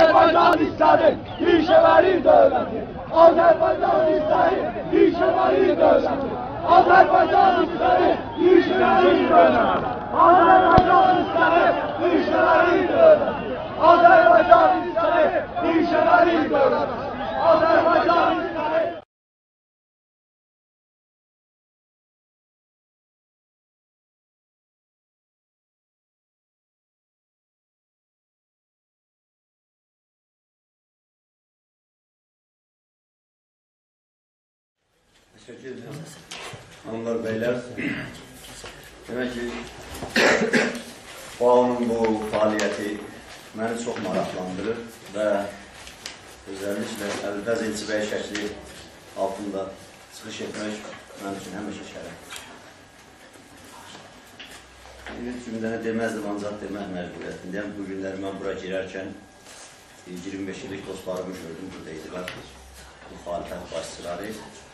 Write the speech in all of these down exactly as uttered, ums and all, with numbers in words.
Azerbaycan İslam'ın işeveri devleti. Azerbaycan İslam'ın işeveri devleti. Azerbaycan İslam'ın işeveri devleti. Azerbaycan İslam'ın işeveri devleti. Azerbaycan İslam'ın işeveri devleti. Azerbaycan İslam'ın Teşekkür ederim. Hanımlar, beyler. Demek ki bağının bu faaliyeti beni çok maraqlandırır ve özellikle Əlbəz İlçibəy şəkli altında çıxış etmək mənim üçün həmişə şərəfdir. Bir cümləni deməzdim, ancaq demək məcburiyyətindəyəm. Bu günləri mən bura girərkən iyirmi beş illik dostlarımı gördüm, buradaydılar. Müxalifət başçıları.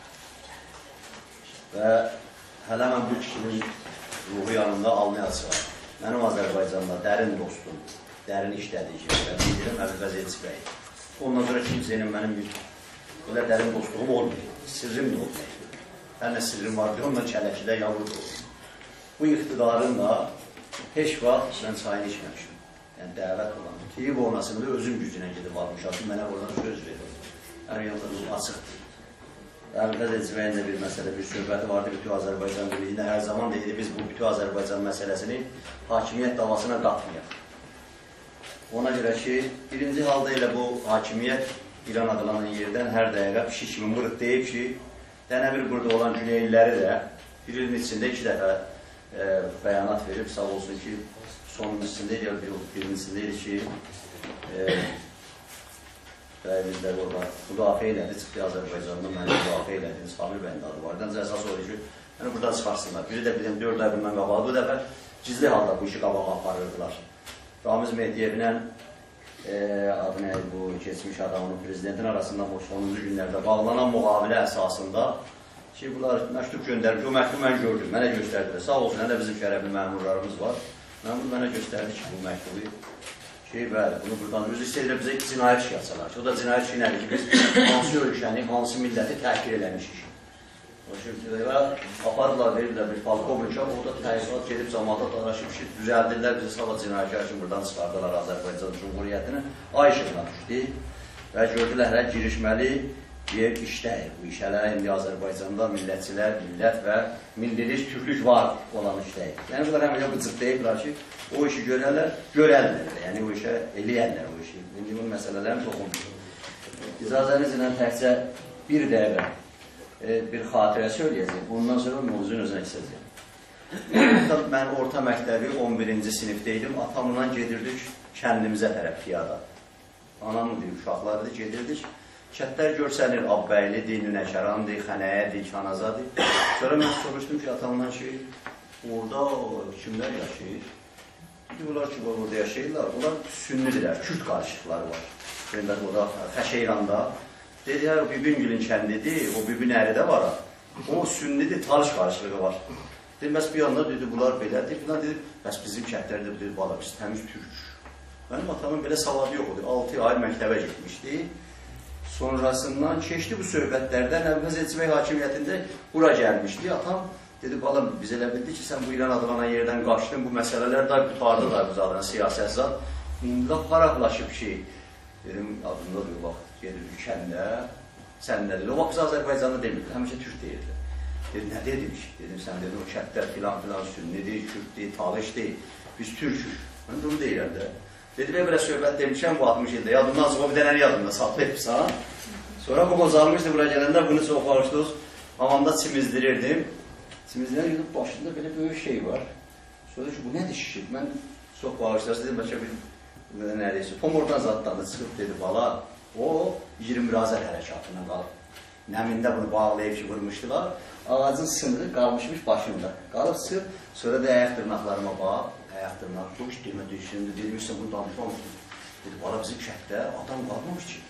Və hələ mən bu kişinin ruhu yanında almaya çıxar. Mənim Azərbaycanla dərin dostum, dərin işlədiyi şeylər bildirim Əlbəz İlçibəy. Ondan sonra kimsenin mənim belə dərin dostluğum olmuyor, sirrim də olmuyor. Hər nə sirrim var diyor, ondan çələkidə yavru da olur. Bu iqtidarın da heç vaxt mən çayını içməmişim. Yəni dəvət olan ki, bu onasını da özüm gücünə gedib almışam ki, mənə oradan söz verir. Hər yandan açıqdır. Əlbəz İlçibəyin də bir məsələ, bir söhbəti vardı bütün Azərbaycan birliyində. Hər zaman deyildi, biz bu bütün Azərbaycan məsələsini hakimiyyət davasına qatmayaq. Ona görə ki, birinci halda elə bu hakimiyyət İran adlanan yerdən hər dəqiqə pişik kimi mırıq deyib ki, dənə bir burada olan Güneyliləri də bir ilin içində iki dəfə e, bəyanat verib, sağ olsun ki, sonun içində ilə birincisində idi ki, e, Bəyimizlər orada müdafiə elədi, çıxdı Azərbaycandan, məni müdafiə elədi, Samir bəyin adı var. Dəncə əsas olur ki, yəni buradan çıxarsınlar. Biri də bilin, dörd ay bundan qabağı, bu dəfə gizli halda bu işi qabağa aparırdılar. Ramiz Mehdiyevlə e, adı nə, bu keçmiş adamının prezidentin arasında bu sonuncu günlərdə bağlanan müqavilə əsasında ki, bunlar məktub göndərmiş, o məktub mən gördüm, mənə göstərdilər. Sağ olsun, hə də bizim şərəfli məmurlarımız var. Məmur mənə göstərdi ki, bu məktubu ki, bəli, bunu buradan özü istəyirlər bizə cinayət işi açalar ki, o da cinayət işi nədir ki, biz hansı ölkəni, hansı milləti təhkir eləmişik. O şəkildə və apardılar, verirlər bir polkovnika, o da təhqiqat gedib cəmaata daraşıb ki, düzəldirlər, bizi sabah cinayətkar kimi buradan çıxardılar Azərbaycan Cumhuriyyətini, ay işığına düşdü və gördülər, hə, girişməli yer işləyir. Bu iş hələ indi Azərbaycanda millətçilər, millət və millilik, türklük var olan işləyir. Yəni, bunlar həməcə bıcıqlayıblar ki, o işi görərlər, görərlər, yəni o işə eləyərlər o işi. İndi bunun məsələlərini toxundur. İcazənizlə təkcə bir dəqiqə e, bir xatirə söyləyəcəyim, ondan sonra mövzun özünə istəyəcəyim. Mən orta məktəbi on birinci sinifdəydim, atamla gedirdik kəndimizə tərəf piyada. Anamın deyib, uşaqlarıdır, gedirdik. Kətlər görsənir, Abbəylidir, Nünəkərandır, Xənəyədir, Kanazadır. Sonra mən soruşdum ki, atamdan ki, orada kimlər yaşayır? Bunlar ki, orada yaşayırlar, onlar sünnidirlər, Kürt qarışıqları var. Deyirlər, orada Xəşeyranda. Dedi, hə, o Bibingilin kəndidir, o Bibin əri də var. O sünnidir, Talış qarışıqlığı var. Dedi, bəs bir yanda dedi, bunlar belədir. Bunlar dedi, bəs bizim kətlərdə dedi, bala, biz təmiz türk. Mənim atamın belə savadı yox idi, altı ay məktəbə getmişdi. Sonrasından keçdi bu söhbətlərdən, Əlbəz İlçibəy hakimiyyətində bura gəlmişdi. Atam dedi, balam, biz elə bildi ki, sən bu İran adlanan yerdən qaçdın, bu məsələlər da qutardılar bu adına, siyasət zat. İndi paraqlaşıb ki, dedim, adında diyor, bax, gedir kəndə, sən nə dedi? O vaxt biz Azərbaycanlı demirdi, həmişə türk deyirdi. Dedi, nə dedik? Dedim, sən dedi, o kətlər filan filan sünnidir, kürtdir, talışdir, biz türkük. Mən də onu deyirəm də. Dedi, belə söhbət demişəm bu altmış ildə, yadımdan çıxo bir dənəni yadımda saxlayıbsan. Sonra bu qozalmışdı bura gələndə, bunu çox bağışdıq, hamamda çimizdirirdim. Çimizdirən yudub başında belə böyük şey var. Sonra ki, bu nədir şişir? Mən çox bağışlarsa dedim, bəlkə bir nərdeysə, Tom oradan zaddandı, çıxıb dedi, bala, o iyirmi razər hərəkatından qalıb. Nəmində bunu bağlayıb ki, vurmuşdular, ağacın sınırı qalmışmış başında. Qalıb sır, sonra da əyək dırnaqlarıma bax, əyək dırnaq, çok işləyimə düşündü, demişsən bunu danışmamışdım. Dedi, bala bizim kətdə adam qalmamış ki,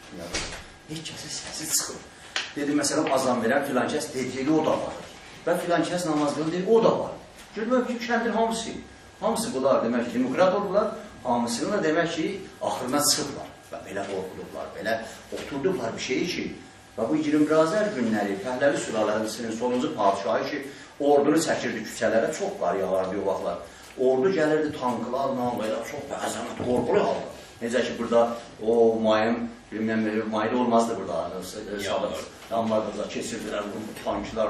heç kəsin səsi çıxır. Dedi, məsələn, azam verən filan kəs deyil, o da var. Və filan kəs namazlığını deyil, o da var. Görmək ki, kəndin hamısı, hamısı bunlar demək ki, demokrat oldular, hamısını da demək ki, axırına çıxıblar. Və belə qorxulublar, belə oturdublar bir şey ki, və bu iyirmi bir Azər günləri Pəhləvi sülaləsinin sonuncu padişahı ki, ordunu çəkirdi küçələrə, çox qar yağardı o vaxtlar. Ordu gəlirdi tanklar, namlayla, çox bəzəmət, qorxulu halda. Necə ki, burada o mayın, bilməm, mayda olmazdı burada, damlarda kesirdilər, tanklar.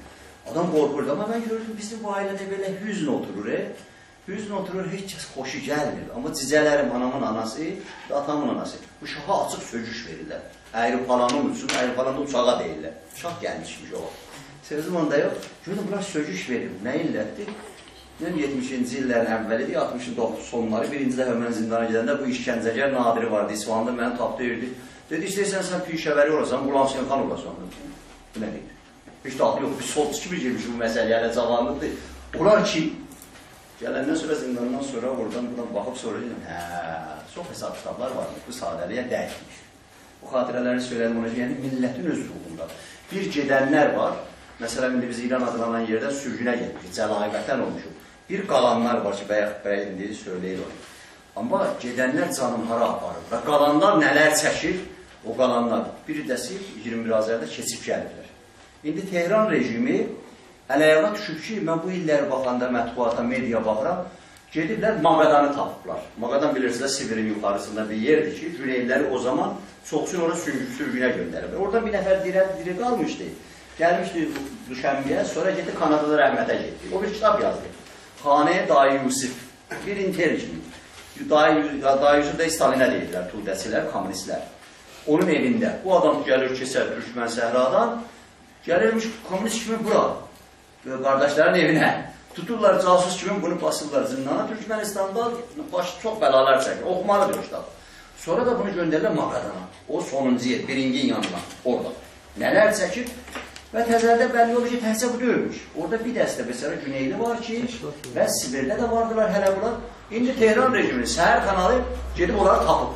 Adam qorxurdu, amma mən gördüm, bizim bu ailədə belə hüzn oturur, e? Hüzn oturur, heç kəs xoşu gəlmir. Amma cicələrim, anamın anası, atamın anası. Bu şaha açıq söcüş verirlər. Əyri palanın üçün, əyri palanda uçağa deyirlər. Şah gəlmişmiş o. Sözüm onda yox. Gördüm, bura söcüş verir. Nə illətdir? yetmişinci illərin əvvəlidir, altmışın sonları. Birinci dəfə mən zindana gedəndə bu işgəncəgər Nadiri vardı, İsvanında məni tapdı, yürüdü. Dedi, istəyirsən sən pişəvəri olasan, Qulam Senxan olasan. Bu nə deyir? Heç də yox, bir solçu kimi girmiş bu məsələyə, hələ cavanlıqdır. Onlar ki, gələndən sonra zindandan sonra oradan buradan baxıb sonra dedim, hə, çox hesab kitablar var, bu sadəliyə dəyişmiş. Bu xatirələri söylədim ona ki, yəni millətin öz ruhunda. Bir gedənlər var, məsələn, indi biz İran adlanan yerdən sürgünə getdik, cəlaibətən olmuşuq. Bir qalanlar var ki, bəyək bəyə indi söyləyir onu. Amma gedənlər canım hara aparır və qalanlar nələr çəkir, o qalanlar bir dəsi iyirmi bir Azərdə keçib gəlirlər. İndi Tehran rejimi əl-ayağa düşüb ki, mən bu illəri baxanda mətbuata, media baxıram, gediblər Mağadanı tapıblar. Mağadan bilirsiniz, Sibirin yuxarısında bir yerdir ki, Güneyliləri o zaman çoxsun orada sürgünə göndəriblər. Oradan bir nəfər diri qalmışdı, gəlmişdi Düşənbəyə, sonra getdi Kanadada rəhmətə getdi. O bir kitab yazdı. Xanəyə Dayı Yusif, bir intercimi. Dayı Yusif də Stalinə deyirlər, Tudəsilər, kommunistlər. Onun evində. Bu adam gəlir keçər Türkmən səhradan, gəlirmiş komünist kimi bura, qardaşların evinə. Tuturlar casus kimi bunu basırlar zindana. Türkmenistan'da baş çox bəlalar çəkir. Oxumalıdır o kitab. Sonra da bunu göndərirlər Mağadana. O sonuncu yer, birincinin yanına, orada. Nələr çəkir? Və təzərdə bəlli olur ki, təhsə bu döyülmüş. Orada bir dəstə mesela Güneyli var ki, və Sibirdə də vardılar hələ bunlar. İndi Tehran rejiminin səhər kanalı gedib onları tapıb.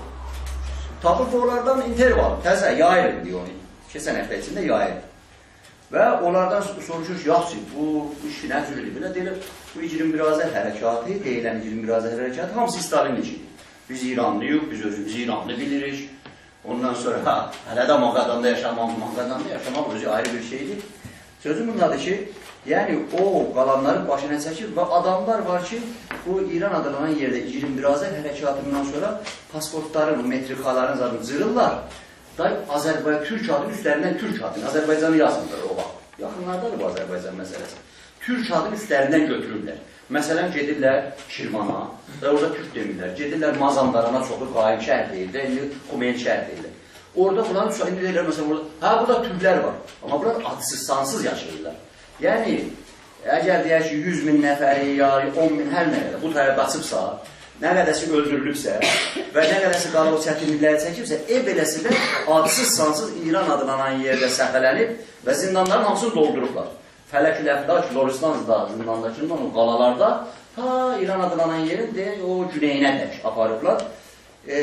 Tapıb onlardan interval, təzə, yayır diyor onu. Keçən həftə içində yayır. Və onlardan soruşur ki, yaxşı, bu işi nə cürüdür? Belə deyilir, bu iyirmi bir Azər hərəkatı, deyilən iyirmi bir Azər hərəkatı, hamısı Stalin içidir. Biz İranlıyıq, biz özümüz İranlı bilirik. Ondan sonra, ha, hələ də Mağadanda yaşamaq, Mağadanda yaşamaq özü ayrı bir şeydir. Sözüm bundadır ki, yəni o qalanların başına çəkir və adamlar var ki, bu İran adlanan yerdə iyirmi bir Azər hərəkatından sonra pasportların, metrikaların zadını cırırlar. Da Azərbaycan, Türk adının üstlərindən Türk adını, Azərbaycanı yazmırlar o vaxt. Yaxınlardadır bu Azərbaycan məsələsi. Türk adının üstlərindən götürürlər. Məsələn, gedirlər Şirvana, və orada Türk demirlər. Gedirlər Mazandarana çoxu qaim şəhər deyirlər, indi Xumeyni şəhər deyirlər. Orada bunların üstə, indi deyirlər, məsələn, burada, hə, burada Türklər var. Amma burada adsız, sansız yaşayırlar. Yəni, əgər deyək ki, yüz min nəfəri, ya on min, hər nəyə bu tayar qaçıbsa, nə qədəsi öldürülübsə və nə qədəsi qalıb o çətinlikləri çəkibsə, e beləsi də adsız, sansız İran adlanan yerdə səfələnib və zindanların hamısını doldurublar. Fələkül Əfdaq, Loristanzda, zindandakından o qalalarda ta İran adlanan yerin deyək, o güneyinə dək aparıblar. E,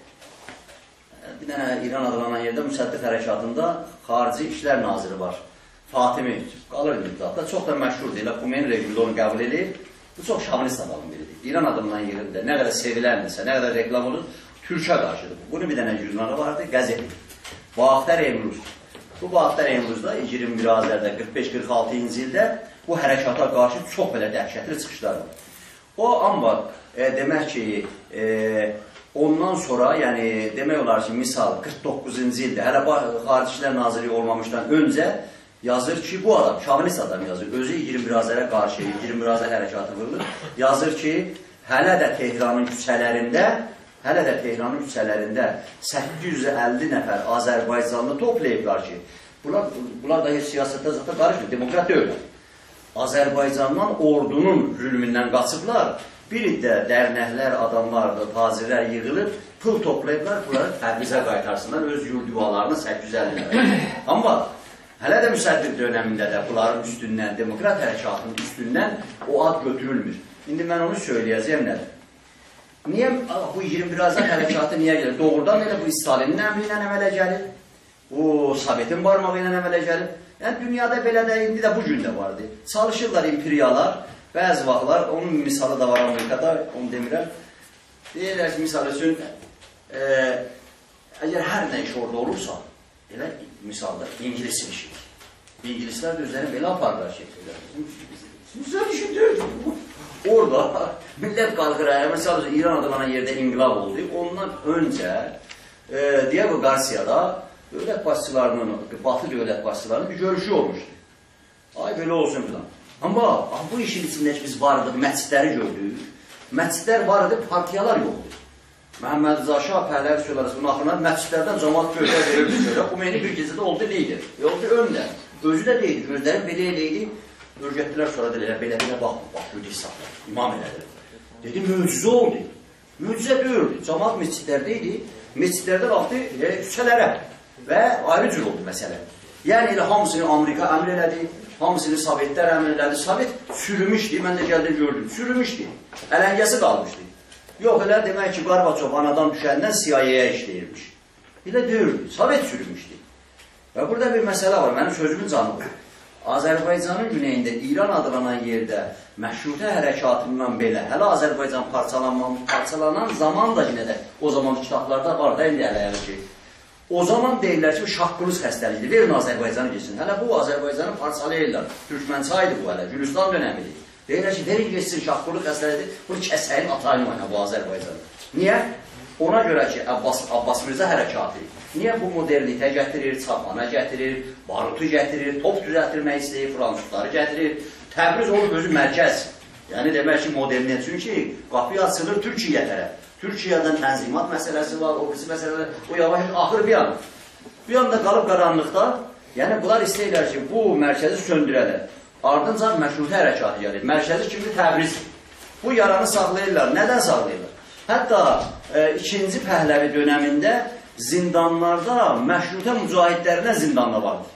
bir dənə İran adlanan yerdə Müsəddif hərəkatında Xarici İşlər Naziri var. Fatimi, qalır müddətdə, çox da məşhurdur. Elə Xumeyni rejimdə onu qəbul edir. Bu çox şavinist adamın biridir. İran adamdan yerində nə qədər seviləndirsə, nə qədər reklam olur, Türkə qarşıdır. Bunun bir dənə jurnalı vardı, qəzeti. Vaxtlar Emruz. Bu Vaxtlar Emruzda iyirmi bir Azərdə qırx beş qırx altıncı ildə bu hərəkata qarşı çox belə dəhşətli çıxışlar var. O, amma e, demək ki, e, ondan sonra, yəni demək olar ki, misal qırx doqquzuncu ildə, hələ Xarici İşlər Naziri olmamışdan öncə yazır ki, bu adam, şavinist adam yazır, özü iyirmi bir Azərə qarşı, iyirmi bir Azər hərəkatı vurulur. Yazır ki, hələ də Tehranın küçələrində, hələ də Tehranın küçələrində səkkiz yüz əlli nəfər Azərbaycanlı toplayıblar ki, bunlar, bunlar da heç siyasətdə zaten qarışmır, demokrat deyil. Azərbaycandan ordunun zülmündən qaçıblar, bir iddə dərnəklər, adamlar, tacirlər yığılıb, pul toplayıblar, bunları Təbrizə qaytarsınlar, öz yurd yuvalarını səkkiz yüz əlli nəfər. Amma hələ də Müsəddif dönəmində də bunların üstündən, demokrat hərəkatının üstündən o ad götürülmür. İndi mən onu söyləyəcəyəm nədir? Niyə bu iyirmi bir Azər hərəkatı niyə gəlir? Doğrudan elə bu Stalinin əmri ilə əmələ gəlir, bu Sovetin barmağı ilə əmələ gəlir. Yəni dünyada belə də, indi də bu gün də vardı. Çalışırlar imperiyalar, bəzi vaxtlar, onun misalı da var Amerikada, onu demirəm. Deyirlər ki, misal üçün, e, Əgər hər nə iş orada olursa, elə misalda İngilisin işidir. İngilislər də özlərini belə aparırlar şəkillər. Güzel düşündür. Orada millət qalqır, məsələn, İran adlanan yerdə inqilab oldu. Ondan öncə e, Diego Garcia'da dövlət başçılarının, Batı dövlət başçılarının bir görüşü olmuşdu. Ay belə olsun filan. Amma bu işin içindəki biz vardı, məscidləri gördük. Məscidlər var idi, partiyalar yoxdur. Məhəmməd Rza Şah, Pəhləvi Söylərəsinin axırına məscidlərdən cəmaat gözlər verirdi söylə. Xumeyni bir gecədə oldu lider. Yoldu öndə. Özü də deyildi, gözləri belə eləydi. Örgətdilər sonra deyilər, belə-belə baxma, bax, gödük saxlar, imam elədir. Dedi, möcüzə oldu. Möcüzə deyildi. Cəmaat məscidlərdə idi. Məscidlərdə baxdı e, küçələrə və ayrı cür oldu məsələ. Yəni elə hamısını Amerika əmr elədi, hamısını Sovetlər əmr elədi. Sovet sürümüşdü, mən də gəldim gördüm, sürümüşdü. Ələngəsi qalmışdı. Yox, elə demək ki, Qarbaçov anadan düşəndən C I A-yə işləyirmiş. Elə deyildi, Sovet sürümüşdü. Və burada bir məsələ var, mənim sözümün canı var. Azərbaycanın güneyində İran adlanan yerdə məşrutə hərəkatından belə, hələ Azərbaycan parçalanan zaman da yine də o zaman kitablarda var da, indi ələyəli ki, o zaman deyirlər ki, şaqqılız xəstəlikdir, verin Azərbaycanı geçsin. Hələ bu Azərbaycanı parçalayırlar, Türkmənçaydır bu hələ, Gülüstan dönəmidir. Deyirlər ki, verin geçsin şaqqılıq xəstəlikdir, bunu kəsəyin atayın oyna bu Azərbaycanı. Niyə? Ona görə ki, Abbas, Abbas Mirzə hərəkatı, niyə bu modernitə gətirir, çapana gətirir, barutu gətirir, top düzəltirmək istəyir, fransuzları gətirir, Təbriz olur özü mərkəz. Yəni demək ki, moderniyyə, çünki qapı açılır Türkiyə tərəf. Türkiyədən tənzimat məsələsi var, o qısı məsələlər, o yavaş axır bir an. Bir anda qalıb qaranlıqda, yəni bunlar istəyirlər ki, bu mərkəzi söndürələr. Ardınca məşrutə hərəkatı gəlir. Mərkəzi kimdir? Təbriz. Bu yaranı saxlayırlar. Nədən saxlayırlar? Hətta e, ikinci Pəhləvi dönəmində zindanlarda məşrutə mücahidlərinə zindanla vardır.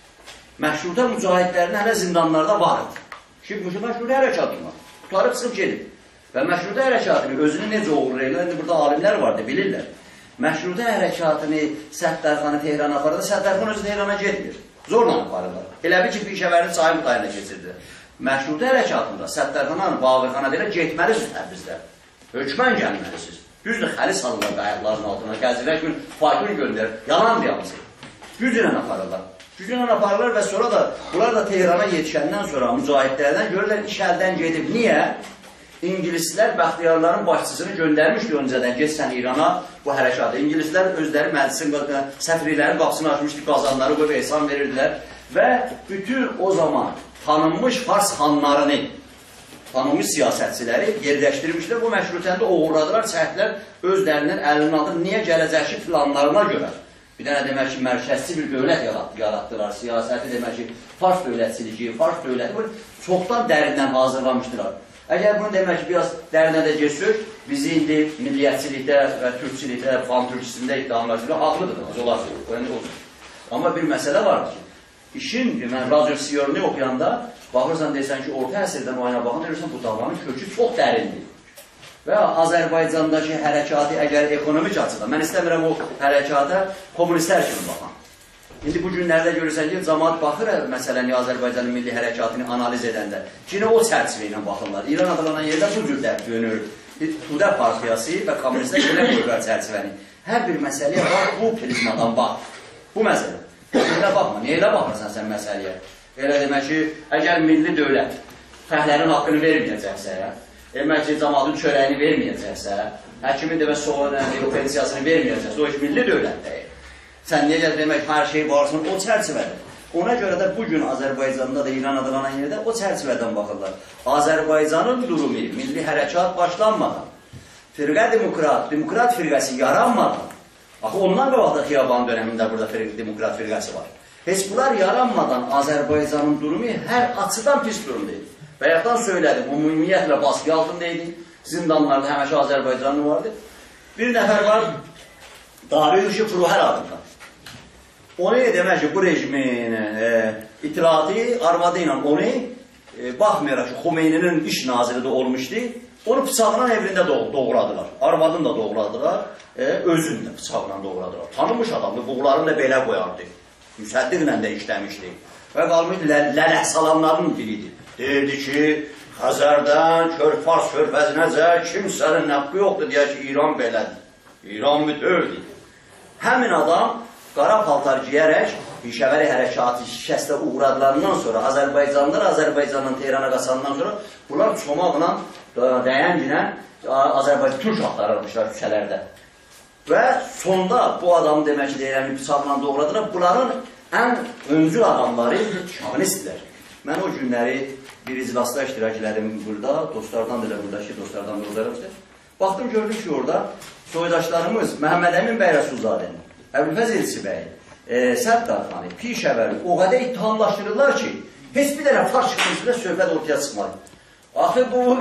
Məşrutə mücahidlərinə hələ zindanlarda vardır. Şimdi məşrutə hərəkatı var. Tutarıb çıxıb gelir. Və məşrutə hərəkatını özünü necə uğurlayırlar? İndi burada alimlər vardır, bilirlər. Məşrutə hərəkatını Səttarxanı Tehrana aparırlar. Səttarxan özü Tehrana getmir. Zorla aparırlar. Elə bir ki, Pişəvərin çayı mütayinə keçirdi. Məşrutə hərəkatında Səttarxanın Bağırxana deyirlər, getməlisiniz Təbrizdə. Hökmən gəlməlisiniz. Düzdür, xəli salırlar qayıqların altına, gəzirlər gün, faytun göndərir. Yalan deyamsın. Güclə aparırlar. Güclə aparırlar və sonra da, bunlar da Tehrana yetişəndən sonra mücahidlərdən görürlər, iş əldən gedib. Niyə? İngilislər Bəxtiyarların başçısını göndərmişdi öncədən, geçsən İrana bu hərəkatı. İngilislər özləri məclisin, səfirlərin qapısını açmışdı, qazanları qoyub ehsan verirdilər və bütün o zaman tanınmış Fars xanlarını, tanınmış siyasətçiləri yerləşdirmişlər, bu məşrutəndə uğurladılar, çəkdilər, özlərindən əlini alır. Niyə gələcəkki planlarına görə? Bir dənə demək ki, mərkəzçi bir dövlət yaratdılar, siyasəti demək ki, Fars dövlətçiliyi, Fars dövləti çoxdan dərindən hazırlamışdılar. Əgər bunu demək ki, biraz dərinə də geçsək, bizi indi milliyyətçilikdə və türkçilikdə, fan türkçisində iddiamlaşdırır, haqlıdır, olasın. Amma bir məsələ var ki, işin, mən Radio Siyorunu oxuyanda, baxırsan deyirsən ki, orta əsrdən o ayına baxın, deyirsən, bu davanın kökü çox dərindir. Və Azərbaycandakı hərəkatı əgər ekonomik açıdan, mən istəmirəm o hərəkata kommunistlər kimi baxan. İndi bu günlərdə görürsən ki, cəmaat baxır, məsələn, Azərbaycanın milli hərəkatını analiz edəndə, yine o çərçivə ilə baxırlar. İran adlanan yerdə bu cürdə dönür. Tudə partiyası və kommunistlər belə qoyurlar çərçivəni. Hər bir məsələyə bax, bu prizmadan bax. Bu məsələ. Elə baxma, niyə elə baxırsan sən məsələyə? Elə demək ki, əgər milli dövlət fəhlərin haqqını verməyəcəksə, demək ki, cəmaatın çörəyini verməyəcəksə, həkimin demək soğanı, pensiyasını verməyəcəksə, o iş milli dövlət deyil. Sən niyə gəl demək, hər şey varsın, o çərçivədir. Ona görə də bugün Azərbaycanda da İran adlanan yerdə o çərçivədən baxırlar. Azərbaycanın durumu, milli hərəkat başlanmadan, firqə demokrat, demokrat firqəsi yaranmadan, axı ondan qabaqda Xiyaban dönəmində burada demokrat firqəsi var. Heç bunlar yaranmadan Azərbaycanın durumu hər açıdan pis durumdaydı. Bayaqdan söylədim, o ümumiyyətlə baskı altındaydı, zindanlarda həməşə Azərbaycanlı vardı. Bir nəfər var, Darı Yuşuf Ruhər adında. Onu demək ki, bu rejimin e, itilatı arvadı ilə onu, e, baxmayaraq ki, Xumeyninin iş naziri də olmuşdu, onu bıçaqla evrində doğradılar. Arvadını da doğradılar, e, özünü də bıçaqla doğradılar. Tanınmış adamdı, buğularını da belə qoyardı. Müsəddiqlə də işləmişdi. Və qalmışdı, lələh salamların biridir. Deyirdi ki, Xəzərdən Körfars körfəzinəcə kimsənin nəqqi yoxdur, deyək ki, İran belədir. İran bütövdür. Həmin adam qara paltar giyərək Pişəvəri hərəkatı şikəstə uğradılarından sonra Azərbaycanlılar Azərbaycandan Tehrana qaçandan sonra bunlar çomaqla, dəyənginə Azərbaycan Türk axtarı almışlar küçələrdə. Və sonda bu adamı demək ki, deyirəm, bıçaqla doğradılar. Bunların ən öncül adamları şavinistdirlər. Mən o günləri bir iclasda iştirak elədim burada, dostlardan da buradakı dostlardan da buradakı. Baxdım, gördük ki, orada soydaşlarımız Məhəmməd Əmin bəy Rəsulzadəni, Əbülfəz Elçi bəy, e, Səddar xanı, Pişəvəri o qədər ittihamlaşdırırlar ki, heç bir dənə fars çıxmışında söhbət ortaya çıxmadı. Axı bu,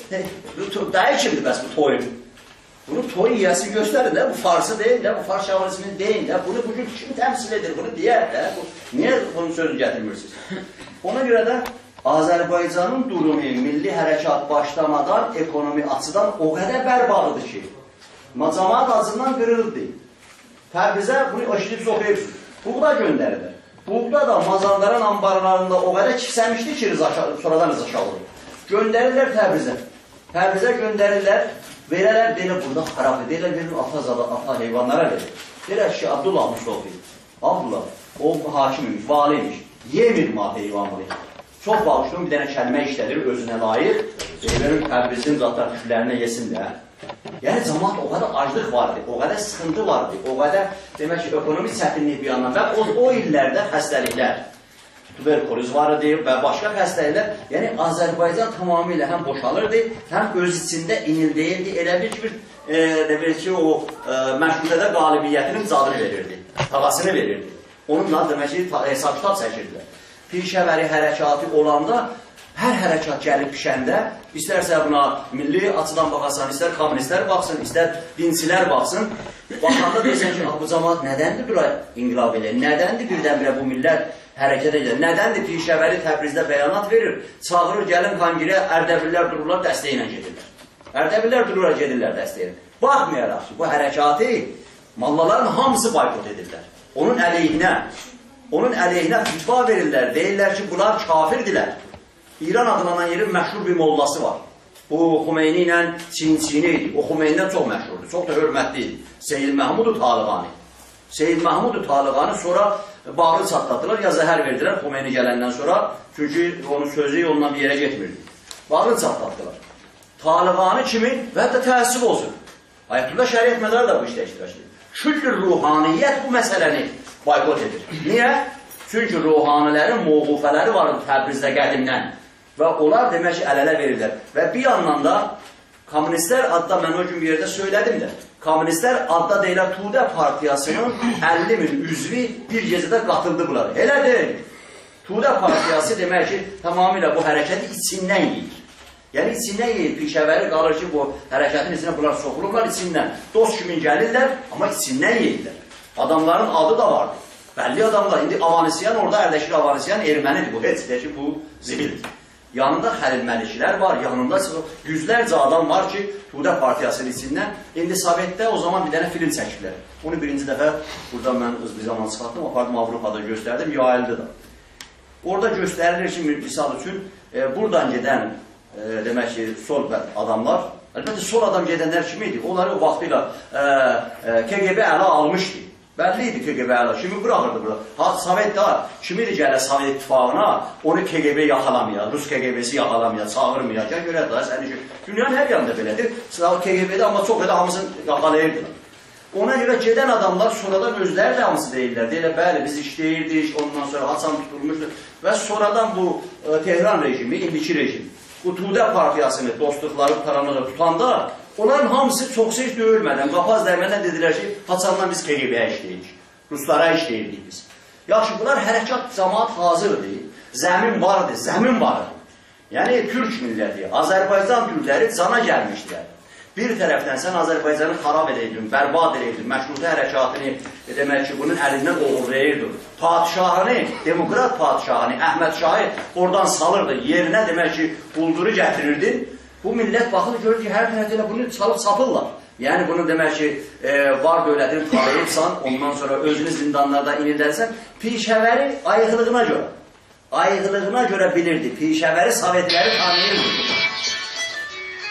dayı kimdir bəs bu toyun? Bunu toy yiyəsi göstərin də, bu farsı deyil də, bu fars şavanizmini deyil də, bunu bugün kim təmsil edir, bunu deyər də, bu, niyə bunun sözünü gətirmirsiniz? Ona görə də Azərbaycanın durumu milli hərəkat başlamadan, ekonomi açıdan o qədər bərbadıdır ki, cəmaət acından qırıldı. Təbrizə bunu eşidib soxuyursuz. Buğda göndərilir. Buğda da Mazandaran ambarlarında o qədər kisəmişdi ki, sonradan rızaşa olur. Göndərirlər Təbrizə. Təbrizə göndərirlər, verərlər, deyirlər, burada xarabı, deyirlər, verir, ata, ata heyvanlara verir. Deyirlər ki, Abdullah Mustafi, Abdullah, o hakim imiş, vali imiş, yemir ma heyvanları. Çox bağışlığın bir dənə kəlmə işlədir, özünə layiq, verir, Təbrizin zatlar küçülərinə yesin də. Yəni, cəmaat o qədər aclıq vardı, o qədər sıxıntı vardı, o qədər, demək ki, ekonomi çətinlik bir yandan və o, o illərdə xəstəliklər, tuberkuloz var idi və başqa xəstəliklər, yəni Azərbaycan tamamilə həm boşalırdı, həm öz içində inildəyirdi, elə bir ki, bir, ki, o məşğulədə qalibiyyətinin zadını verirdi, tavasını verirdi. Onunla, demək ki, hesab-kitab çəkirdilər. Pişəvəri hərəkatı olanda, hər hərəkat gəlib pişəndə, istərsə buna milli açıdan baxasan, istər kommunistlər baxsın, istər dinsilər baxsın, baxanda deyəsən ki, bu cəmaat nədəndir bura inqilab edir, nədəndir birdən-birə bu millət hərəkət edir, nədəndir Pişəvəri Təbrizdə bəyanat verir, çağırır, gəlin Kangirə, Ərdəbillər dururlar, dəstəylə gedirlər. Ərdəbillər dururlar, gedirlər dəstəylə. Baxmayaraq ki, bu hərəkatı mallaların hamısı boykot edirlər. Onun əleyhinə, onun əleyhinə fitva verirlər, deyirlər ki, bunlar kafirdirlər. İran adlanan yerin məşhur bir mollası var. Bu, Xumeyni ilə Çin-Çini idi. O, Xumeynidən çox məşhurdur, çox da hörmətli idi. Seyyid Məhmud-u Talıqani. Seyyid Məhmud-u Talıqani sonra bağrı çatladılar, ya zəhər verdilər Xumeyni gələndən sonra. Çünki onun sözü yolundan bir yerə getmirdi. Bağrı çatladılar. Talıqani kimin? Və hətta təəssüb olsun. Ayətullah Şəriət Mədarı da bu işdə iştirak edir. Küllü ruhaniyyət bu məsələni boykot edir. Niyə? Çünki ruhanilərin moğufələri var Təbrizdə qədimdən. Və onlar demək ki, əl-ələ verirlər. Və bir yandan da kommunistlər adda, mən o gün bir yerdə söylədim də, kommunistlər adda deyilər Tudə partiyasının əlli min üzvi bir gecədə qatıldı bunlar. Elə deyil. Tudə partiyası demək ki, tamamilə bu hərəkəti içindən yiyir. Yəni içindən yiyir, Pişəvəri qalır ki, bu hərəkətin içindən bunlar soxulurlar içindən. Dost kimin gəlirlər, amma içindən yiyirlər. Adamların adı da vardır. Bəlli adamlar, indi Avanisyan, orada Ərdəşir Avanisyan ermənidir bu, heç deyək ki, bu zibildir. Yanında Xəlil Məliklər var, yanında yüzlərcə adam var ki, Tudə partiyasının içindən. İndi Sovetdə o zaman bir dənə film çəkirlər. Bunu birinci dəfə burada mən bir zaman çıxartdım, apardım Avropada göstərdim, yayıldı da. Orada göstərilir ki, misal üçün, e, buradan gedən, e, demək ki, sol adamlar, əlbəttə sol adam gedənlər kimi idi? Onları o vaxtıyla e, e, K G B ələ almışdı. Bəlli idi K G B ələ, kimi bırakırdı burada. Sovet da, kimi idi gələ Sovet ittifaqına, onu K G B yaxalamaya, Rus K G B'si yaxalamaya, çağırmaya, gəl görək da, səni ki, dünyanın hər yanında belədir. K G B'də amma çox elə hamısını yaxalayırdılar. Ona görə gedən adamlar sonradan özləri də hamısı deyirlər. Deyirlər, bəli, biz işləyirdik, ondan sonra Haçan tutulmuşdur. Və sonradan bu e, Tehran rejimi, indiki rejim, bu Tudə partiyasını, dostluqları taranları tutanda, onların hamısı çox seç döyülmədən, qapaz dərmədən dedilər ki, Haçandan biz K G B'yə işləyirik, Ruslara işləyirdik biz. Yaxşı, bunlar hərəkat cəmaat hazırdır, zəmin vardır, zəmin vardır. Yəni, Türk milləti, Azərbaycan türkləri cana gəlmişdilər. Bir tərəfdən sən Azərbaycanı xarab edəydin, bərbad edəydin, məşrutə hərəkatını, demək ki, bunun əlindən oğurlayaydın. Padişahını, demokrat padişahını, Əhməd Şahı oradan salırdı, yerinə demək ki, qulduru gətirirdin. Bu millət baxır, görür ki, hər tərəfdə bunu çalıb sapırlar. Yəni, bunu demək ki, e, var dövlətini tanıyırsan, ondan sonra özünü zindanlarda inildərsən, Pişəvəri ayıqlığına görə, ayıqlığına görə bilirdi, Pişəvəri Sovetləri tanıyırdı.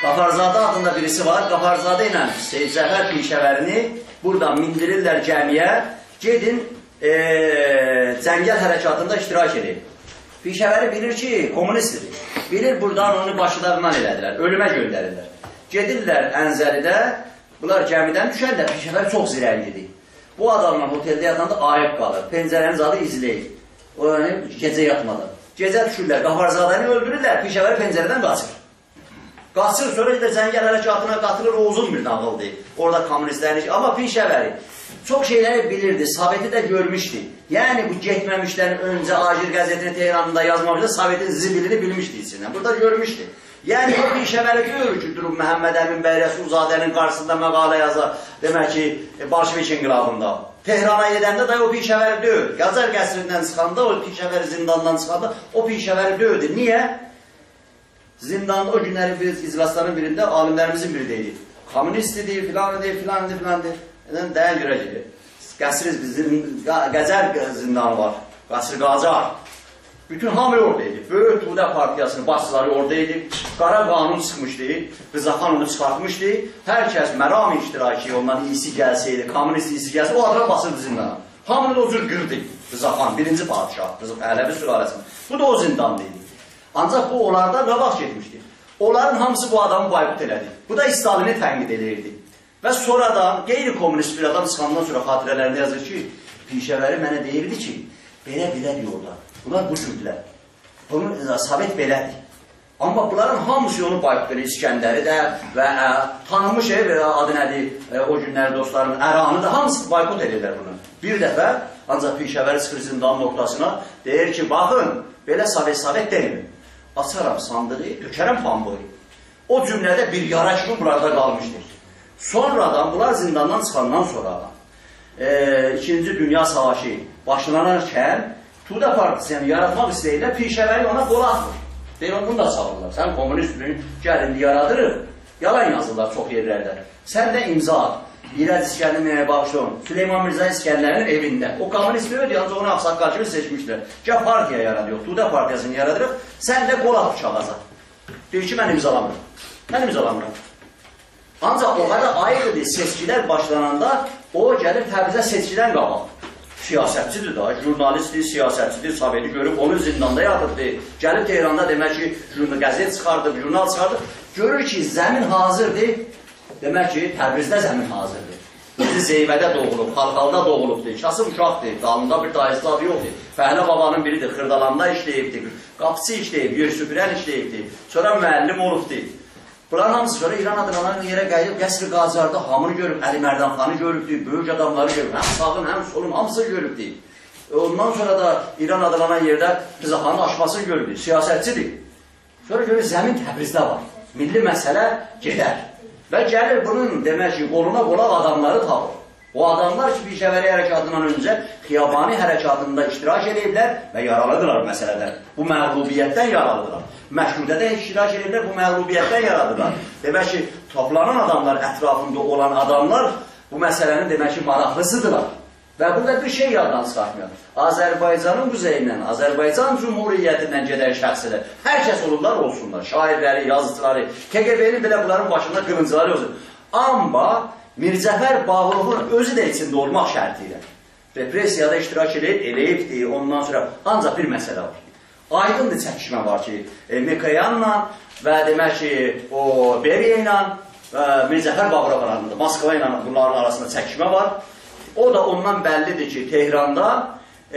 Qafarzadə adında birisi var. Qafarzadə ilə Seyid Cəfər Pişəvərini buradan mindirirlər cəmiyə. Gedin e, Cəngəl hərəkatında iştirak edin. Pişəvəri bilir ki, kommunistdir. Bilir buradan onu başlarından elədilər. Ölümə göndərirlər. Gedirlər Əncəlidə. Bunlar gəmidən düşərlər. Pişəvər çox zirəngidir. Bu adamla oteldə yatanda ayıb qalır. Pəncərənin zadı izləyir. O yəni gecə yatmadan. Gecə düşürlər. Qafarzadəni öldürürlər. Pişəvər pəncərədən qaçır. Qaçır, sonra da Cəngəl hərəkatına qatılır, o uzun bir nağıldır. Orada kommunistlərin, amma Pişəvəri çox şeyləri bilirdi, Soveti də görmüşdü. Yəni bu getməmişdən öncə Agir qəzetini Tehranında yazmamışdı, Sovetin zibilini bilmişdi içindən. Burada görmüşdü. Yəni o Pişəvəri görür ki, durub Məhəmməd Əmin bəy Rəsulzadənin qarşısında məqalə yazar, demək ki, Bolşevik inqilabında. Tehrana gedəndə də o Pişəvəri döyür. Qacar qəsrindən çıxanda, o Pişəvəri zindandan çıxanda, o Pişəvəri döyürdü. Niyə? Zindanda o günlərin bir iclasların birində alimlərimizin biri deyil. Kommunist deyil, filan deyil, filan deyil, filan deyil. Nədən dəyə görə gedir. Qəsri bizim Qəzər zindanı var. Qəsri Qacar. Bütün hamı oradaydı. Böyük Tuğdə Partiyasının başçıları oradaydı. Qara qanun çıxmışdı. Rızaxan onu çıxartmışdı. Hər kəs məram iştiraki ondan iyisi gəlsəydi, kommunist iyisi gəlsəydi, o adına basırdı zindana. Hamını da o cür qırdı. Rızaxan, birinci padişah. Ələvi sülaləsində. Bu da o zindandaydı. Ancaq bu onlardan qabaq getmişdi. Onların hamısı bu adamı boykot elədi. Bu da Stalini tənqid edirdi. Və sonradan qeyri-komünist bir adam çıxandan sonra xatirələrində yazır ki, Pişəvəri mənə deyirdi ki, belə-belə diyorlar. Bunlar bu cürdülər. Bunun Sovet belədir. Amma bunların hamısı onu boykot edir. İskəndəri də və ə, tanınmış ev, adı nədir, ə, o günlər dostlarının Əranı da hamısı boykot edirlər bunu. Bir dəfə ancaq Pişəvəri çıxır zindanın ortasına, deyir ki, baxın, belə Sovet-Sovet deyil. Açaram sandığı, dökərəm pambığı. O cümlədə bir yara kimi burada qalmışdır. Sonradan, bunlar zindandan çıxandan sonra e, İkinci Dünya Savaşı başlanarkən Tuğda Partisiyanı yaratmaq istəyirlər, Pişəvəri ona qol atmır. Deyir, bunu da savurlar. Sən kommunistliğin gəlindi yaradırıq. Yalan yazırlar çox yerlərdə. Sən də imza at. İrəz İskəndərin bağışlayın. Süleyman Mirza İskəndərin evində. O kommunist ödü, yalnız onu Ağsaqqal kimi seçmişlər. Gəl partiya yaradıyor, Tuğda Partiyasını yaradırıq. Sən də qol at uçağaza. Deyir ki, mən imzalamıram. Mən imzalamıram. Ancaq o qədər ayrıdır, seçkilər başlananda o gəlir Təbrizə seçkidən qabaq. Siyasətçidir da, jurnalistdir, siyasətçidir, Soveti görüb, onu zindanda yatırdı. Gəlib Tehranda demək ki, qəzet çıxardı, jurnal çıxardı. Görür ki, zəmin hazırdır. Demək ki, Təbrizdə zəmin hazırdır. Bizi Zeybədə doğulub, Xalxalda doğulubdur, kasıb uşaqdır, dalında bir dayıslar yoxdur. Fəhlə babanın biridir, Xırdalanda işləyibdir, qapısı işləyib, yer süpürən işləyibdir, sonra müəllim olubdur. Bunların hamısı sonra İran adamlarının yerə gəlib, Qəsri Qacarda hamını görüb, Əli Mərdənxanı görübdür, böyük adamları görüb, həm sağın, həm solun, hamısı görübdür. Ondan sonra da İran adamlanan yerdə Rızaxanın aşmasını görübdür, siyasətçidir. Sonra görür, zəmin Təbrizdə var, milli məsələ gedər. Və gəlir bunun demək ki, qoluna qolaq adamları tapır. O adamlar ki, Pişəvəri hərəkatından öncə Xiyabani hərəkatında iştirak ediblər və yaralıdırlar məsələdən. Bu məğlubiyyətdən yaralıdırlar. Məşrudədə iştirak ediblər, bu məğlubiyyətdən yaralıdırlar. Demək ki, toplanan adamlar, ətrafında olan adamlar bu məsələnin demək ki, maraqlısıdırlar. Və burada bir şey yaddan çıxartmıyor. Azərbaycanın quzeyindən, Azərbaycan Cumhuriyyətindən gedən şəxsilər, hər kəs olurlar olsunlar, şairləri, yazıcıları, K G B'nin belə bunların başında qılıncları olsun. Amma Mirzəfər Bağırovun özü də içində olmaq şərti ilə repressiyada iştirak edib, eləyibdir, ondan sonra ancaq bir məsələ var. Aydındır çəkişmə var ki, e, Mikoyanla və demək ki, o Beriya ilə Mirzəfər Bağırov arasında, Moskva ilə bunların arasında çəkişmə var. O da ondan bəllidir ki, Tehranda e,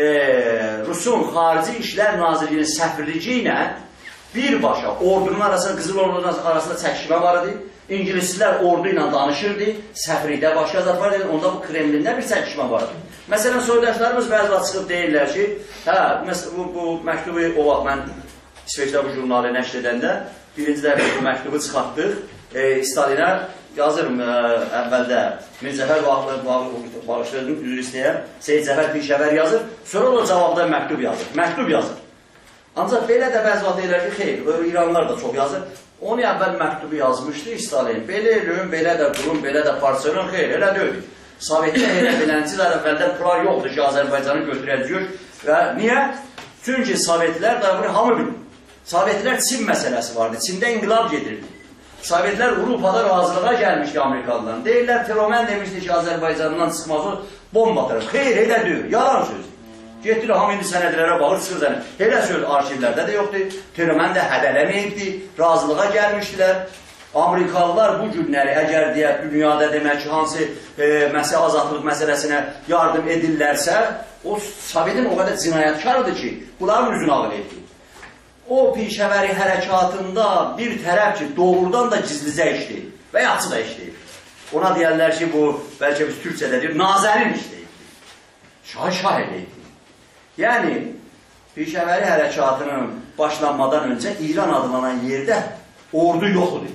Rusun Xarici İşlər Nazirliyinin səfirlici ilə birbaşa ordunun arasında, Qızıl Ordunun arasında çəkişmə var idi. İngilislər ordu ilə danışırdı, səfirlikdə başqa zat var idi, onda bu Kremlində bir çəkişmə var idi. Məsələn, soydaşlarımız bəzi çıxıb deyirlər ki, hə, bu, bu məktubu o vaxt mən İsveçdə bu jurnalı nəşr edəndə birinci dəfə bu məktubu çıxartdıq, e, Stalinə yazırım ə, əvvəldə Mirzəfər Bağışlayıcının üzr istəyən Seyid Cəfər Pişəvər yazır, sonra o cavabda məktub yazır. Məktub yazır. Ancaq belə də bəzi vaxt deyirlər ki, xeyr, İranlar da çox yazır. Onu əvvəl məktubu yazmışdı Stalin. Belə eləyim, belə də qurum, belə də parçalarım, xeyr, elə deyil. Sovetdə elə beləncilər əvvəldən pullar yoxdur ki, Azərbaycanı götürəcək. Və niyə? Çünki Sovetlər da bunu hamı bilir. Sovetlər Çin məsələsi vardı. Çində inqilab gedirdi. Sovetlər Avropada razılığa gəlmişdi Amerikalıdan. Deyirlər, Teromen demişdi ki, Azərbaycandan çıxması bomba atarım. Xeyr, elə deyil, yalan söz. Getdilər, hamı indi sənədlərə bağır, çıxır zənə. Elə söz arşivlərdə də yoxdur. Teromen də hədələməyibdi, razılığa gəlmişdilər. Amerikalılar bu günləri, əgər deyək, dünyada demək ki, hansı e, məsələ, azadlıq məsələsinə yardım edirlərsə, o Sovetin o qədər cinayətkarıdır ki, bunların üzünü ağır etdi. O pişəvəri hərəkatında bir tərəf ki, doğrudan da gizlicə işləyir və ya açıq da işləyir. Ona deyərlər ki, bu, bəlkə biz Türkçədə deyir, nazərin işləyir. Şah-şah eləyir. Yəni, pişəvəri hərəkatının başlanmadan öncə İran adlanan yerdə ordu yoxdur.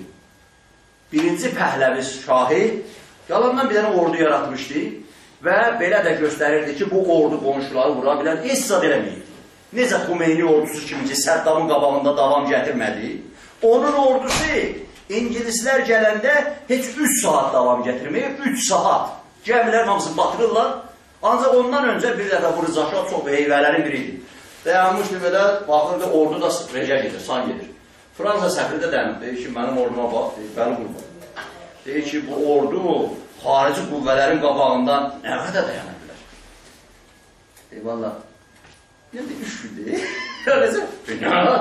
Birinci Pəhləvi şahı yalandan bir dənə ordu yaratmışdı və belə də göstərirdi ki, bu ordu qonşuları vura bilən heç zad eləməyib. Necə Xumeyni ordusu kimi ki, Səddamın qabağında davam gətirmədi. Onun ordusu İngilislər gələndə heç üç saat davam gətirməyib, üç saat. Gəmilər hamısı batırırlar. Ancaq ondan öncə bir dəfə bu Rızaşah çox heyvələrin biriydi. Dayanmışdı belə, baxırdı, ordu da rejə gedir, san gedir. Fransa səfiri də dayanıb, deyir ki, mənim orduma bax, deyir, bəli qurban. Deyir ki, bu ordu xarici qüvvələrin qabağından nə qədər dayana bilər? Deyir, valla, yəni də üç gün deyir. Öyləcə, dünya.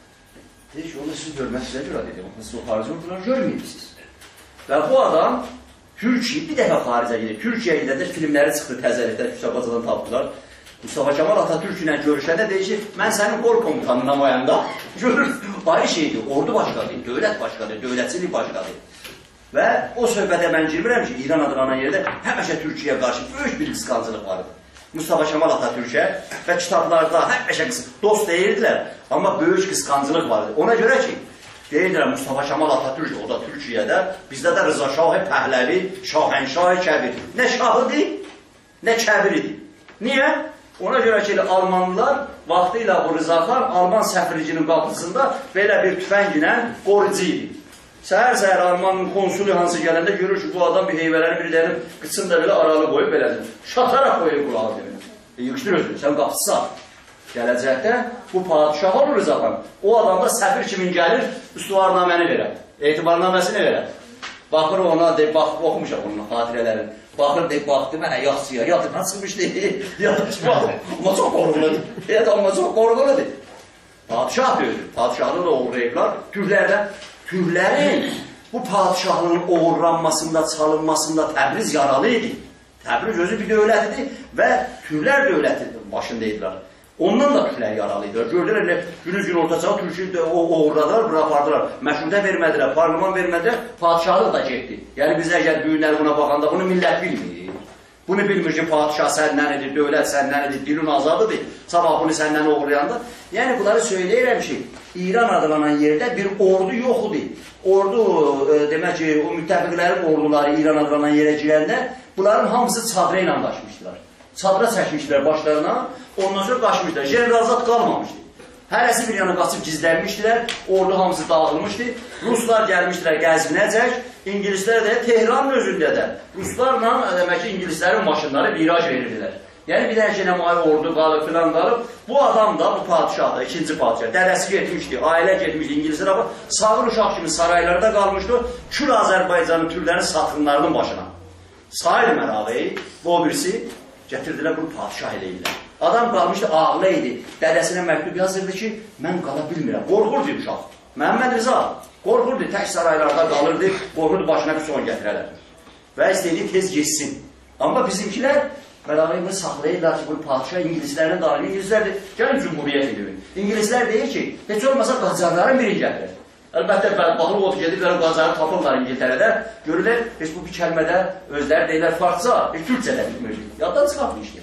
Deyir ki, onu siz görmək sizə görə deyir, siz o xarici orduları görməyibsiniz. Və bu adam Türkiyə bir dəfə xaricə gedir. Türkiyəyə gedəndə filmləri çıxdı təzəlikdə, Küçəbacadan tapdılar. Mustafa Kemal Atatürk ilə görüşəndə deyir ki, mən sənin qol komutanına mayanda görür. Ayrı şeydir, ordu başqadır, dövlət başqadır, dövlətçilik başqadır. Və o söhbətə mən girmirəm ki, İran adlanan yerdə həmişə Türkiyəyə qarşı böyük bir qısqancılıq vardı. Mustafa Kemal Atatürk'ə və kitablarda həmişə dost deyirdilər, amma böyük qısqancılıq vardı. Ona görə ki, deyirlər Mustafa Kemal Atatürk, o da Türkiyədə, bizdə də Rıza Şahı Pəhləvi, Şahənşahı Kəbir. Nə şahıdır, nə kəbiridir. Niyə? Ona görə ki, Almanlılar vaxtı ilə bu Rızaxan Alman səfircinin qapısında belə bir tüfənglə qorucu idi. Səhər-səhər Almanın konsulu hansı gələndə görür ki, bu adam bir heyvələrin birilərinin qıçını da belə aralı qoyub belədir. Şataraq qoyur qulağı demək. E, yığışdır özünü, sən qapısan. Gələcəkdə bu padişah olur Rızaxan. O adam da səfir kimin gəlir, üstüvarnaməni verər, etibarnaməsini verər. Baxır ona, deyib, bax, oxumuşaq onun xatirələrini. Baxır, deyib, baxdı, mənə yaxçıya, yadına çıxmış deyil, yadına çıxmaq, amma çox qorğuladır. Evet, amma çox qorğuladır. Padişah deyir, padişahını da uğrayıblar. Türklərdə, Türklərin bu padişahlığın uğurlanmasında, çalınmasında Təbriz yaralı idi. Təbriz özü bir dövlətidir və Türklər dövləti başındaydılar. Ondan da Türklər yaralıydılar. Gördülər, günüz gün ortaçağı Türkü uğurladılar, bura apardılar. Məşrudə vermədilər, parlaman vermədilər, padişahlıq da getdi. Yəni biz əgər düyünləri buna baxanda bunu millət bilmir. Bunu bilmir ki, padişah səndən edir, dövlət səndən edir, dilin azadıdır, sabah bunu səndən uğurlayanda. Yəni bunları söyləyirəm ki, İran adlanan yerdə bir ordu yoxudur. Ordu, e, demək ki, o müttəfiqlərin orduları İran adlanan yerə girəndə bunların hamısı çadıra ilə qaçmışdılar. Çadıra çəkmişdilər başlarına, ondan sonra qaçmışdılar. Generalizat qalmamışdı. Hərəsi bir yana qaçıb gizlənmişdilər, ordu hamısı dağılmışdı. Ruslar gəlmişdilər Qəzvinəcək, İngilislər də Tehranın özündə də. Ruslarla, demək ki, İngilislərin maşınları viraj verirdilər. Yəni bir dənə nəmai ordu qalıb, filan qalıb. Bu adam da, bu padişah da, ikinci padişah, dədəsi getmişdi, ailə getmişdi, İngilislər ama sağır uşaq kimi saraylarda qalmışdı, Kür Azərbaycanın türlərin satqınlarının başına. Sahil Məravi, o birisi, gətirdilər, bunu padişah eləyirlər. Adam qalmışdı, ağlı idi, dədəsinə məktub yazırdı ki, mən qala bilmirəm, qorxurdu uşaq. Məhəmməd Rıza, qorxurdu, tək saraylarda qalırdı, qorxurdu, başına bir son gətirərlər. Və istəyirdi, tez geçsin. Amma bizimkilər, Məravi saxlayırlar ki, bu padişah İngilislərin daxili, İngilislər de, gəlin Cumhuriyyət edilir. İngilislər deyir ki, heç olmasa qacarların biri gətirir. Əlbəttə, baxılıq otu gedirlər, qacarı tapırlar İngiltərədə, görürlər, heç bu bir kəlmədə özləri deyirlər farksa, bir Türkçədə bilmir. Yaddan çıxartmışdır.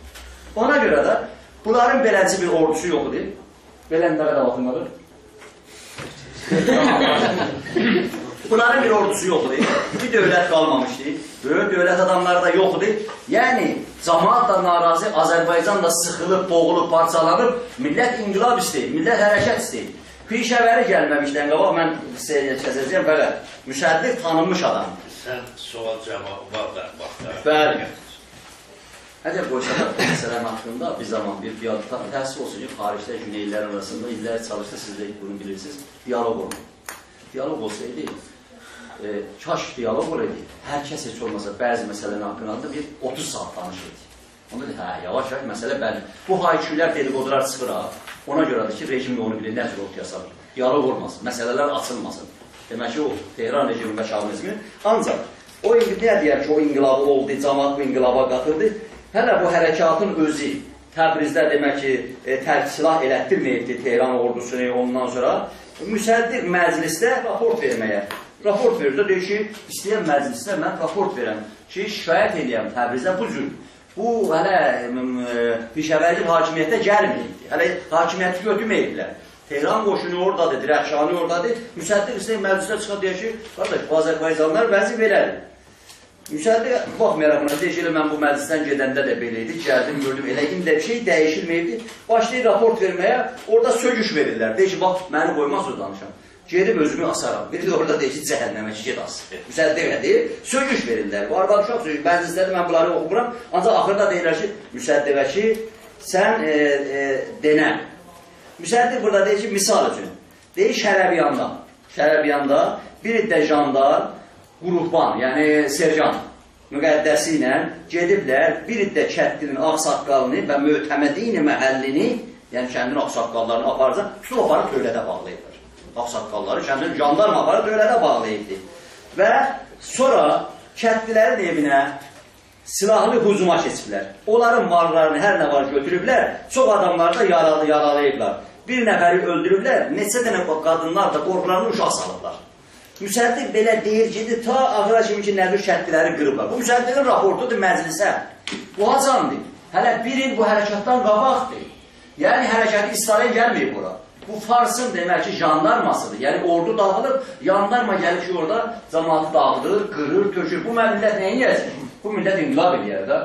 Ona görə də, bunların beləncə bir ordusu yoxdur. Beləndə qədər baxınları. Bunların bir ordusu yoxdur. Bir dövlət qalmamışdır. Böyük dövlət adamları da yoxdur. Yəni, cəmaat da narazı, Azərbaycan da sıxılıb, boğulub, parçalanıb, millət inqilab istəyir, millət hərəkət istəyir. Pişəvəri gəlməmişdən qabaq, mən kəsəcəyəm, bələ, müşəddiq tanınmış adam. Sən sual cavabı var vaxtlar. Bəli. Əgər qoysalar məsələn haqqında bir zaman bir diyalog, təhsil olsun ki, xaricdə güneylər arasında illər çalışdı, siz də bunu bilirsiniz, diyalog olun. Diyalog olsaydı, e, kaş diyalog olaydı. Hər kəs heç olmasa bəzi məsələnin haqqında bir otuz saat danışırdı. Onda da hə, yavaş yavaş məsələ bəli. Bu haykülər, dedikodular çıxır ha. Ona görədir ki, rejim onu bilir, nə cür ortaya salır. Diyalog olmasın, məsələlər açılmasın. Demək ki, o Tehran rejimi və şahınizmi. Ancaq o nə deyər ki, o inqilabı oldu, cəmaat bu inqilaba qatırdı. Hələ bu hərəkatın özü Təbrizdə demək ki, e, tərk silah elətdirməyibdi Tehran ordusunu ondan sonra. Müsəddir məclisdə raport verməyə. Raport verir də deyir ki, istəyən məclisdə mən raport verəm ki, şikayət edəyəm Təbrizdə bu cür. Bu, hələ Pişəvərli hakimiyyətə gəlməyibdi. Hələ hakimiyyəti götürməyiblər. Tehran qoşunu oradadır, Dirəxşani oradadır. Müsəddir istəyən məclisdə çıxıb deyir ki, qardaş, bu Azərbaycanlar vəzi belədir. Müsəddir, baxmayaraq buna, deyir ki, mən bu məclisdən gedəndə də belə idi, gəldim, gördüm, elə indi bir şey dəyişilməyibdi. Başlayır raport verməyə, orada sögüş verirlər. Deyir ki, bax, məni qoymaz o danışam. Gedib özümü asaram. Biri də orada deyir ki, cəhənnəmə ki, ged as. Müsəddir elə deyir, sögüş verirlər. Bu arada uşaq sögüş, məclisləri mən bunları oxumuram. Ancaq axırda deyirlər ki, Müsəddirə ki, sən e, e, denə. Müsəddir burada deyir ki, misal üçün, deyir Şərəbiyanda. Şərəbiyanda bir iddə jandar, qrupban, yəni serjant müqəddəsi ilə gediblər, bir iddə kəndinin ağsaqqalını və mötəmədini məhəllini, yəni kəndin ağsaqqallarını aparacaq, tutub aparıb dövlədə bağlayıblar. Ağsaqqalları kəndin jandarma aparıb dövlədə bağlayıbdır. Və sonra kəndlilərin evinə silahlı hücuma keçiblər. Onların mallarını hər nə var götürüblər, çox adamları da yaralı, yaralayıblar. Bir nəfəri öldürüblər, neçə dənə qadınlar da qorxularını uşaq salıblar. Müsəddir belə deyir ki, ta ağıra kimi ki, nədir şərtləri qırıblar. Bu müsəddirin raportudur məclisə. Bu hacandır. Hələ bir il bu hərəkatdan qabaqdır. Yəni hərəkəti İsrail gəlməyib bura. Bu Farsın demək ki, jandarmasıdır. Yəni ordu dağılır, jandarma gəlir ki, orada cəmaatı dağılır, qırır, tökür. Bu millət nəyin yiyəcək? Bu millət inqilab eləyər də.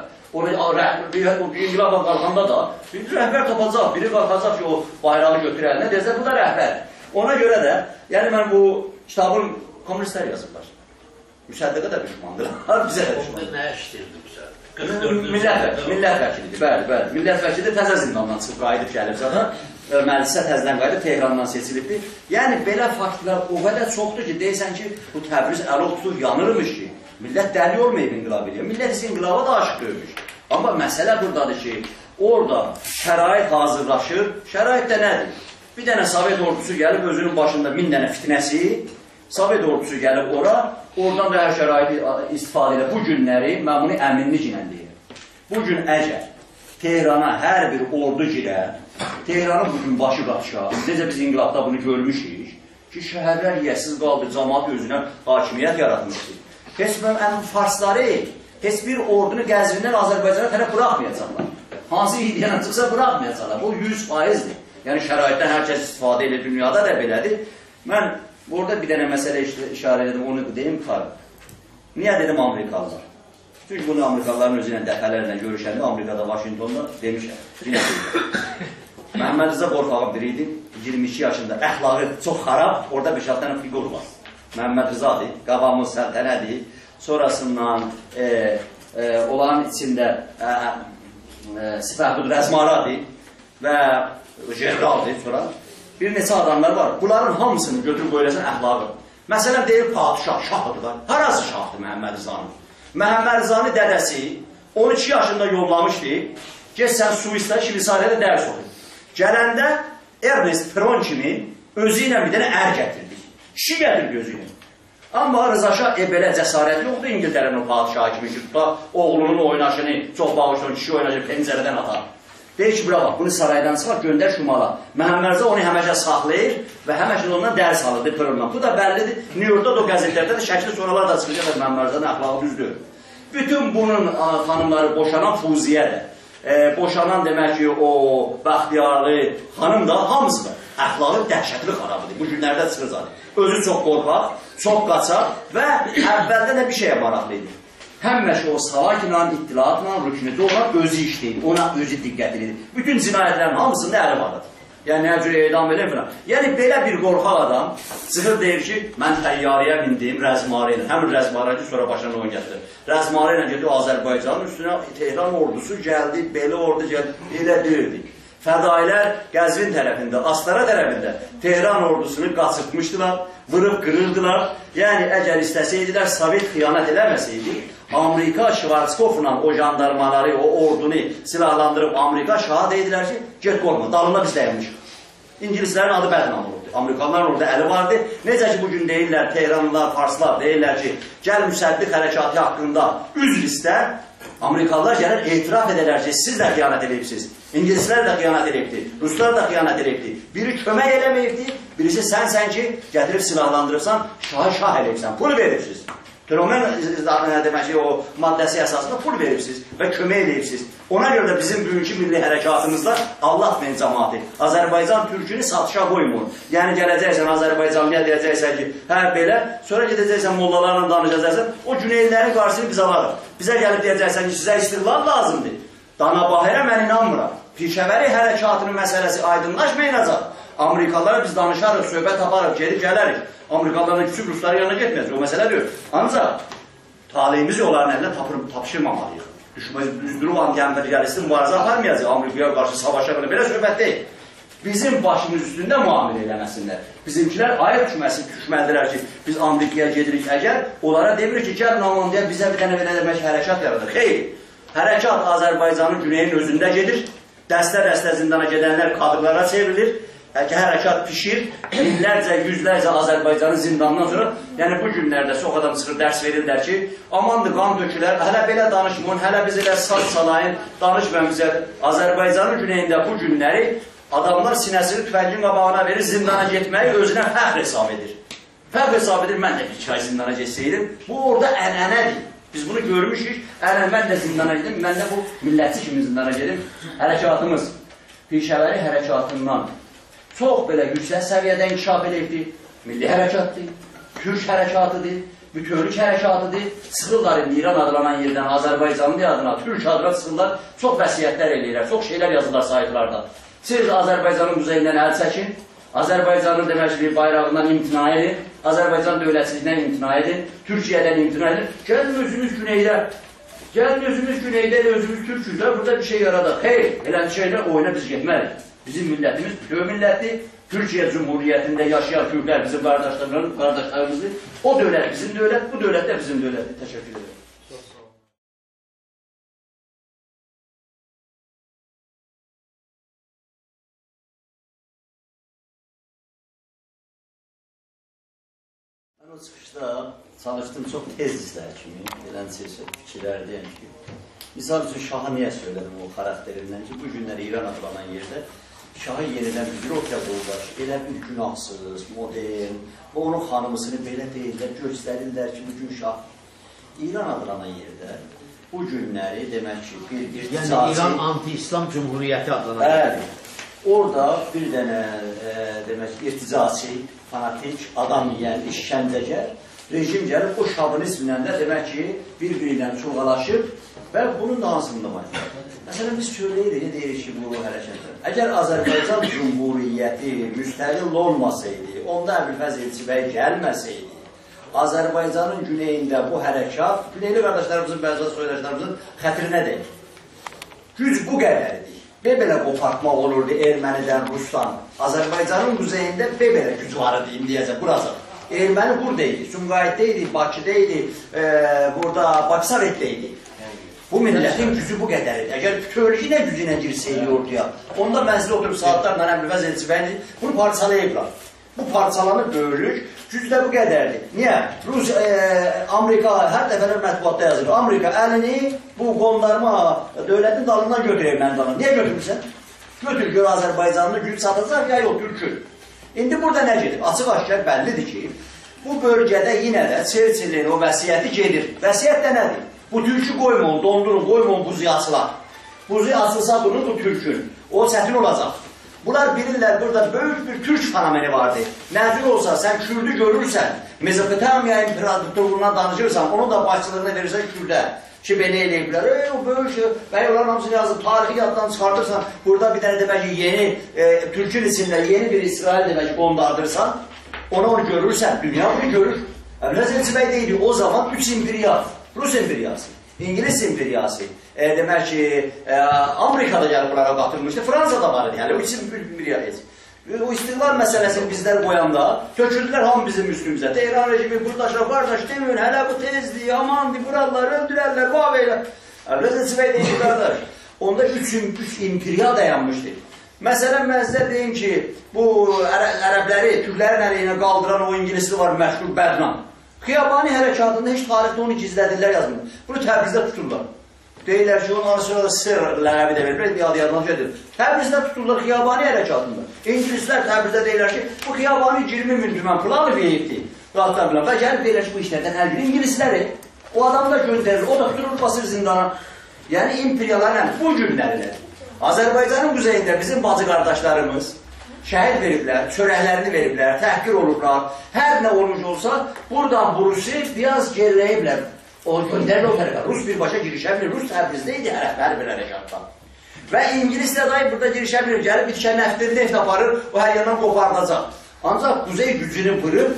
İnqilaba qalxanda da bir rəhbər tapacaq, biri qalxacaq ki, o bayrağı götür əlinə, deyəcək, bu da rəhbər. Ona görə də, yəni mən bu kitabın komünistlər yazırlar. Müsəddiqə də düşmandırlar, bizə də düşmandır. Onda nə işləyirdi Müsəddiq? Millət vəkilidir, bəli, bəli. Millət vəkilidir, təzə zindandan çıxıb qayıdıb gəlib zaten. Məclisə təzədən qayıdıb, Tehrandan seçilibdir. Yəni, belə faktlar o qədər çoxdur ki, deyirsən ki, bu Təbriz əlov tutub yanırmış ki, millət dəli olmayıb inqilab edir. Millət isə inqilaba da aşıq dövmüş. Amma məsələ buradadır ki, orada şərait hazırlaşır. Şərait də nədir? Bir dənə Sovet ordusu gəlib, özünün başında min dənə fitnəsi, Sovet ordusu gəlib ora, oradan da hər şəraiti istifadə ilə bu günləri mən bunu əminlik ilə deyirəm. Bu gün əgər Tehrana hər bir ordu girər, Tehranın bugün başı qaçar, necə biz inqilabda bunu görmüşük ki, şəhərlər yiyəsiz qaldı, cəmaat özünə hakimiyyət yaratmışdır. Heç mən Farsları, heç bir ordunu Qəzvindən Azərbaycana tərəf buraxmayacaqlar. Hansı ideyana çıxsa buraxmayacaqlar, bu yüz faizdir. Yəni şəraitdən hər kəs istifadə edir, dünyada da belədir. Mən burada bir dənə məsələ işarə edim, onu deyim xarab. Niyə dedim Amerikalılar? Çünki bunu Amerikalıların özü ilə dəfələrlə görüşəndə, Amerikada, Washingtonda demişəm. Məhəmməd Rıza Qorxağın biri idi, iyirmi iki yaşında, əxlağı çox xarab, orada beş altı dənə figur var. Məhəmməd Rızadır, qabağımız səltənədir, sonrasından e, e, onların içində e, e, Sifəhdül Rəzmaradır və generaldır sonra. Bir neçə adamlar var, bunların hamısını götürüb qoyuləsən əxlağı. Məsələn, deyir, padişah, şahıdırlar. Harası şahdır Məhəmməd Rızanın? Məhəmməd Rızanın dədəsi on iki yaşında yollamışdı, geç sən Suisdə, Şvitsariyada dərs oxuyur. Gələndə Ernest Peron kimi özü ilə bir dənə ər gətirdik. Kişi gətirdi özü ilə. Amma Rıza Şah e, belə cəsarət yoxdur İngiltərənin o padişahı kimi ki, oğlunun oynaşını, çox bağışlı kişi oynaşını pəncərədən atar. Deyir ki, bura bax, bunu saraydan çıxar, göndər Şumala. Məhəmməd Rıza onu həməşə saxlayır və həməşə ondan dərs alırdı Perondan. Bu da bəllidir. New Yorkda da o qəzetlərdə də şəkli sonralar da çıxacaq Məhəmməd Rızanın əxlağı düzdür. Bütün bunun xanımları boşanan Fuziyədir. E, boşanan demək ki, o bəxtiyarlı xanım da hamısı da əxlağı dəhşətli xarabıdır. Bu günlərdə çıxır zaten. Özü çox qorxaq, çox qaçaq və əvvəldə də bir şeyə maraqlıydı. Həməşə o savakla, ittilatla, rüknüdə olan özü işləyir, ona özü diqqət edir. Bütün cinayətlərin hamısında əli vardır. Yəni, nə cür edam edir filan. Yəni, belə bir qorxaq adam çıxır deyir ki, mən təyyarəyə bindim Rəzmarə ilə. Həmin Rəzmarə ki, sonra başına onu gətirir. Rəzmarə ilə gedir Azərbaycanın üstünə Tehran ordusu gəldi, belə ordu gəldi, elə deyirdik. Fədailər Qəzvin tərəfində, Astara tərəfində Tehran ordusunu qaçırtmışdılar, vırıb qırırdılar. Yəni, əgər istəsəydilər, Sovet xiyanət eləməsəydi, Amerika Şvartskofla o jandarmaları, o ordunu silahlandırıb Amerika şaha deyidilər ki, get qorma, dalında biz dəyilmişik. İngilislərin adı bədnam olurdu. Amerikanların orada əli vardı. Necə ki, bugün deyirlər, Tehranlılar, Farslar deyirlər ki, gəl müsəddiq hərəkatı haqqında üzr istə, Amerikalılar gəlir, etiraf edələr ki, siz də xiyanət edibsiniz. İngilislər də xiyanət edibdi, Ruslar da xiyanət edibdi. Biri kömək eləməyibdi, birisi sənsən ki, gətirib silahlandırırsan, şahı şah edibsən, pul veribsiniz. Fenomen demək ki, o maddəsi əsasında pul veribsiniz və kömək edibsiniz. Ona görə də bizim bugünkü milli hərəkatımızda Allah mənim cəmaati, Azərbaycan türkünü satışa qoymur. Yəni, gələcəksən Azərbaycanlıya deyəcəksən ki, hə, belə, sonra gedəcəksən mollalarla danışacaqsən, o güneylilərin qarşısını biz alarıq. Bizə gəlib deyəcəksən ki, sizə istiqlal lazımdır. Danabahirə mən inanmıram. Pişəvəri hərəkatının məsələsi aydınlaşmayacaq. Amerikalılara biz danışarıq, söhbət taparıq, geri gələrik. Amerikalıların küçük Rusları yanına getməyəcək, o məsələ deyil. Ancaq talihimizi onların əlinə tapışırmamalıyıq. Düzdürü olan gəmbərgəlisti mübarizə aparmayacaq, Amerikaya qarşı savaşa belə, belə söhbət deyil. Bizim başımız üstündə müamilə eləməsinlər. Bizimkilər ayıq düşməsi düşməlidirlər ki, biz Amerikaya gedirik əgər, onlara demirik ki, gəlin Amandiya bizə bir dənə belə demək hərəkat yaradır. Xeyr, hərəkat Azərbaycanın güneyinin özündə gedir, dəstə-dəstə zindana gedənlər kadrlara çevrilir, hərəkat pişir, minlərcə, yüzlərcə Azərbaycanın zindandan sonra, yəni bu günlərdə çox adam çıxır, dərs verirlər ki, amandır, qan dökülər, hələ belə danışmayın, hələ biz elə saz salayın, danışmayın bizə. Azərbaycanın güneyində bu günləri adamlar sinəsini tüfəngin qabağına verir, zindana getməyi özünə fəxr hesab edir. Fəxr hesab edir, mən də bir iki ay zindana geçsəydim. Bu orada ənənədir. Biz bunu görmüşük, ənən mən də zindana gedim, mən də bu millətçi kimi zindana gedim. Hərəkatımız, Pişəvəri hərəkatından çox belə yüksək səviyyədə inkişaf edibdir. Milli hərəkatdır, Türk hərəkatıdır, bütövlük hərəkatıdır. Sıxırlar İran adlanan yerdən Azərbaycanlı adına, Türk adına sıxırlar, çox vəsiyyətlər eləyirlər, çox şeylər yazırlar saytlarda. Siz Azərbaycanın quzeyindən əl çəkin, Azərbaycanın demək ki, bayrağından imtina edin, Azərbaycan dövlətçiliyindən imtina edin, Türkiyədən imtina edin. Gəlin özünüz güneydə, gəlin özünüz güneydə, özünüz Türküzdə, burada bir şey yaradaq. Hey, elə bir şeylə oyuna biz getmərik. Bizim millətimiz bütöv millətdir. Türkiyə Cumhuriyyətində yaşayan Türklər bizim qardaşlarımızdır. O dövlət bizim dövlət, bu dövlət də bizim dövlətdir. Təşəkkür ederim. Mən o çıxışda çalışdım çox tez izlər kimi, gələn fikirlər deyəm ki, misal üçün Şahı niyə söylədim o xarakterindən ki, bu günlər İran adlanan yerdə Şahı yenidən bir bürokrasiya qoyurlar ki, elə bir günahsız, modern, və onun xanımısını belə deyirlər, göstərirlər ki, bugün Şah İran adlanan yerdə bu günləri demək ki, bir irticaci... Yəni İran anti-İslam Cumhuriyyəti adlanan yerdə. Orada bir dənə demək ki, irticaci, fanatik, adam yiyən, işkəncəgər rejim gəlib o Şahın isminlə də demək ki, bir-biri ilə çulğalaşıb və bunun da hansında var. Məsələn, biz söyləyirik, deyirik ki, bu hərəkətlər. Əgər Azərbaycan Cumhuriyyəti müstəqil olmasaydı, onda Əbülfəz Elçibəy gəlməsəydi, Azərbaycanın güneyində bu hərəkat, güneyli qardaşlarımızın, bəzi söyləşlərimizin xətrinə deyil. Güc bu qədərdir. Və belə qopartmaq olurdu Ermənidən, Rusdan. Azərbaycanın quzeyində və belə güc var idi, indiyəcə, burası. Erməni buradaydı, Sumqayıtdaydı, Bakıdaydı, e, burada Bakısavetdaydı. Bu millətin gücü bu qədərdir. Əgər bütövlüyü nə gücünə girsəydi orduya, onda mənzili oturub saatlarla Əbülfəz Elçibəyini bunu parçalayıblar. Bu parçalanıb böyürlük, güc də bu qədərdir. Niyə? Rus, e, Amerika hər dəfələr mətbuatda yazır. Amerika əlini bu qondarma dövlətin dalından götürür Ermənistanı. Niyə götürürsən? Götür, gör Azərbaycanlı güc satacaq, ya yox, Türkü. İndi burada nə gedib? Açıq aşkar bəllidir ki, bu bölgədə yenə də Çerçilin o vəsiyyəti gedir. Vəsiyyət də nədir? Bu Türkü qoymun, dondurun, qoymun buzuya açılar. Buzuya açılsa bunu bu Türkün. O çətin olacaq. Bunlar bilirlər, burada böyük bir Türk fenomeni vardır. Nəzir olsa, sən Kürdü görürsən, Mezopotamiya imperatorluğundan danışırsan, onun da başçılığını verirsən Kürdə. Ki, belə eləyiblər, ey, o böyük şey, bəy olan hamısını yazıb, tarixi yaddan çıxardırsan, burada bir dənə demək ki, yeni, e, Türkün içində yeni bir İsrail demək ki, qondardırsan, onu onu görürsən, dünya bunu görür. Əbülfəz Elçibəy deyildi, o zaman üç imperiyat, Rus imperiyası, İngiliz imperiyası. E, demək ki, e, Amerikada gəlib bunlara qatılmışdı. Fransada var idi. Yəni, o için imperiyası. O istiqlal məsələsini bizlər qoyanda töküldülər hamı bizim üstümüzə. Tehran rejimi, buradaşlar, qardaş demin, hələ bu tezdir, amandır, buralar, öldürərlər, vah beylər. Rəzə Sivey deyir ki, qardaş, onda üç, üç imperiya dayanmışdı. Məsələn, mən sizə deyim ki, bu ərəbləri, Türklərin əleyhinə qaldıran o İngilisli var, məşhur Bədnan. Xiyabani hərəkatında heç tarixdə onu gizlədirlər yazmır. Bunu Təbrizdə tuturlar. Deyirlər ki, ondan sonra sır ləqəbi də verir, bir adı yadına gedir. Təbrizdə tuturlar Xiyabani hərəkatında. İngilislər Təbrizdə deyirlər ki, bu Xiyabani iyirmi min tümən pul veribdi. Rahatdan bilan. Və gəlib deyirlər ki, bu işlərdən hər gün İngilisləri, o adamı da göndərir, o da tuturur, basır zindana. Yəni, imperiyalarla bu günlərlə Azərbaycanın quzeyində bizim bacı qardaşlarımız şəhid veriblər, çörəklərini veriblər, təhqir olublar. Hər nə olmuş olsa, buradan Brusi biraz geriləyiblər. O göndərir o tərəfə. Rus birbaşa girişə bilir. Rus Təbrizdə idi rəhbər bir hərəkatdan. Və İngilis də dayı burada girişə bilir. Gəlib itkən nəftir, neft aparır, o hər yandan qopardacaq. Ancaq quzey gücünü vırıb,